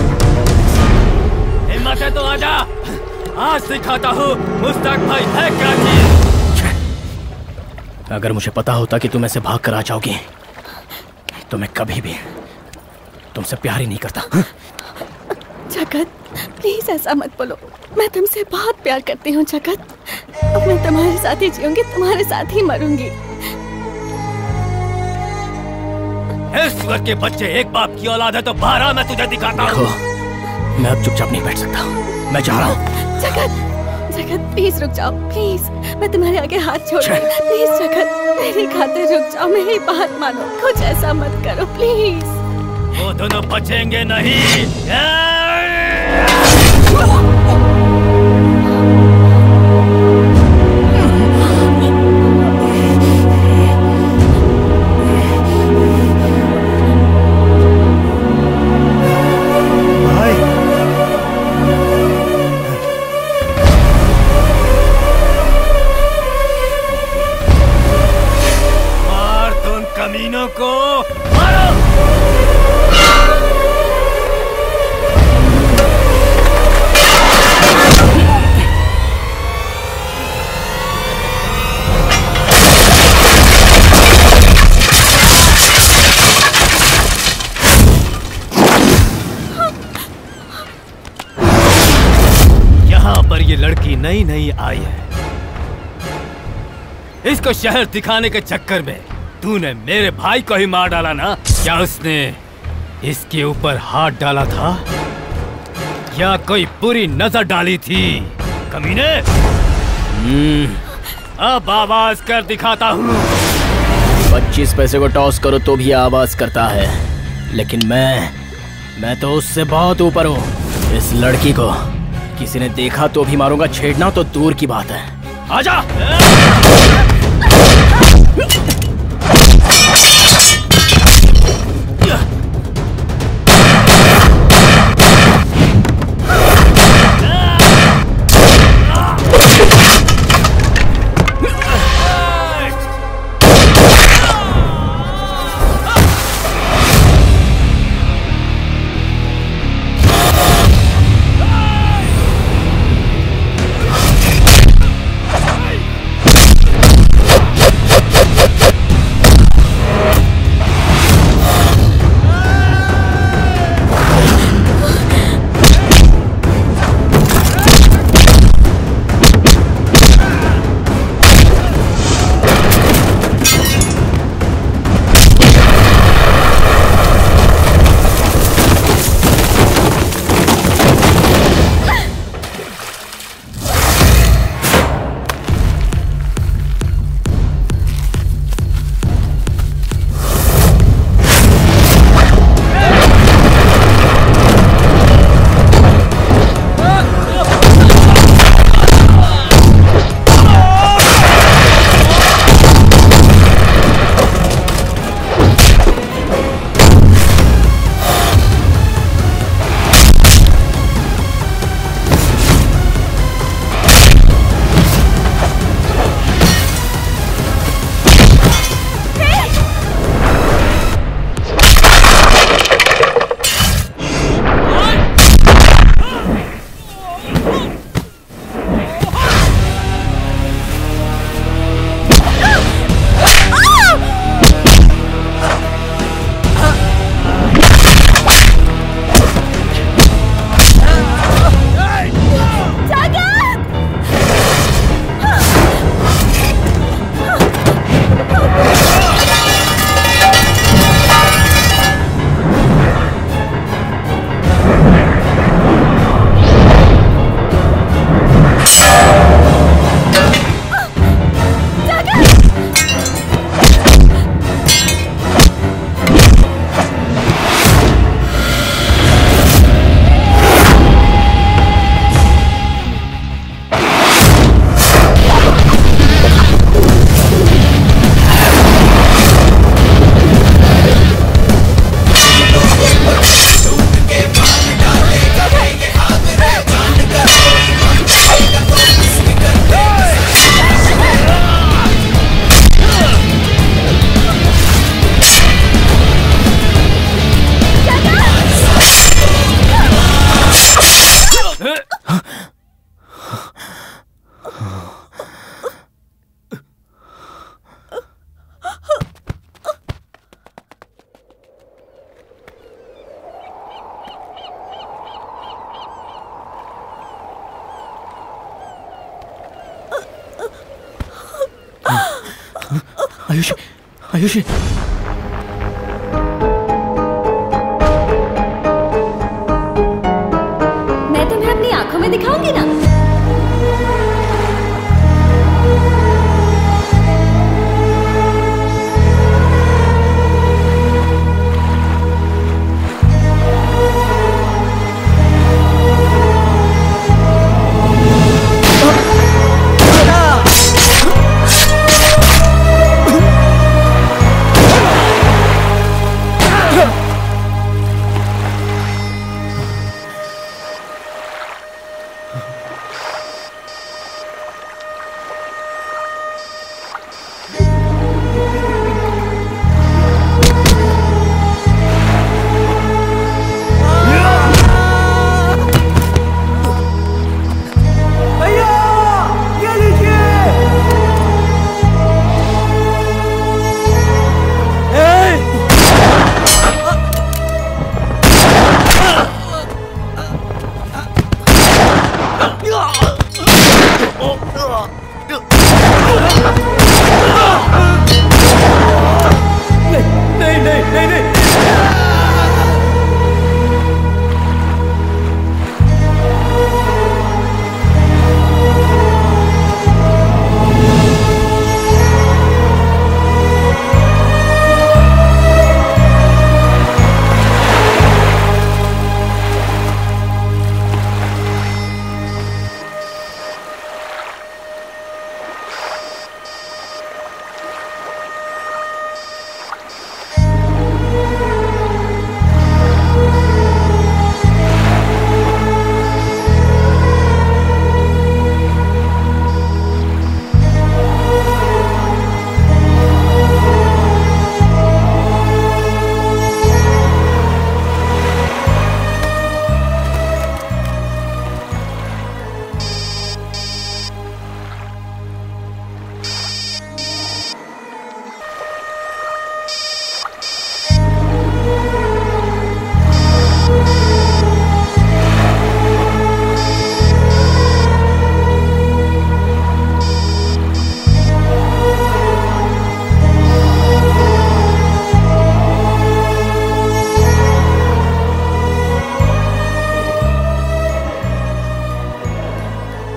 J: हिम्मत है तो आजा, आज सिखाता हूँ मुस्ताक भाई है क्या चीज।
A: अगर मुझे पता होता कि तुम ऐसे भाग कर आ जाओगी तो मैं कभी भी तुमसे प्यार ही नहीं करता।
C: जगत प्लीज ऐसा मत बोलो, मैं तुमसे बहुत प्यार करती हूँ जगत। मैं तुम्हारे साथ ही जीऊंगी, तुम्हारे साथ ही मरूंगी।
J: ईश्वर के बच्चे, एक बाप की औलाद है तो बारह मैं तुझे दिखाता हूँ।
A: मैं अब चुपचाप नहीं बैठ सकता, मैं जा रहा हूँ।
C: जगत जगत प्लीज रुक जाओ, प्लीज मैं तुम्हारे आगे हाथ छोड़ रही हूँ। प्लीज जगत मेरी खातिर रुक जाओ, मेरी बात मानो, कुछ ऐसा मत करो प्लीज।
J: वो दोनों बचेंगे नहीं। मार तुम कमीनों को, मारो। यहाँ पर ये लड़की नई नई आई है। इसको शहर दिखाने के चक्कर में तूने मेरे भाई को ही मार डाला ना? क्या उसने इसके ऊपर हाथ डाला था या कोई बुरी नजर डाली थी? कमीने, अब आवाज कर दिखाता हूँ।
A: पच्चीस पैसे को टॉस करो तो भी आवाज करता है, लेकिन मैं मैं तो उससे बहुत ऊपर हूँ। इस लड़की को किसी ने देखा तो भी मारूंगा, छेड़ना तो दूर की बात है। आजा। आयुषी, आयुषी।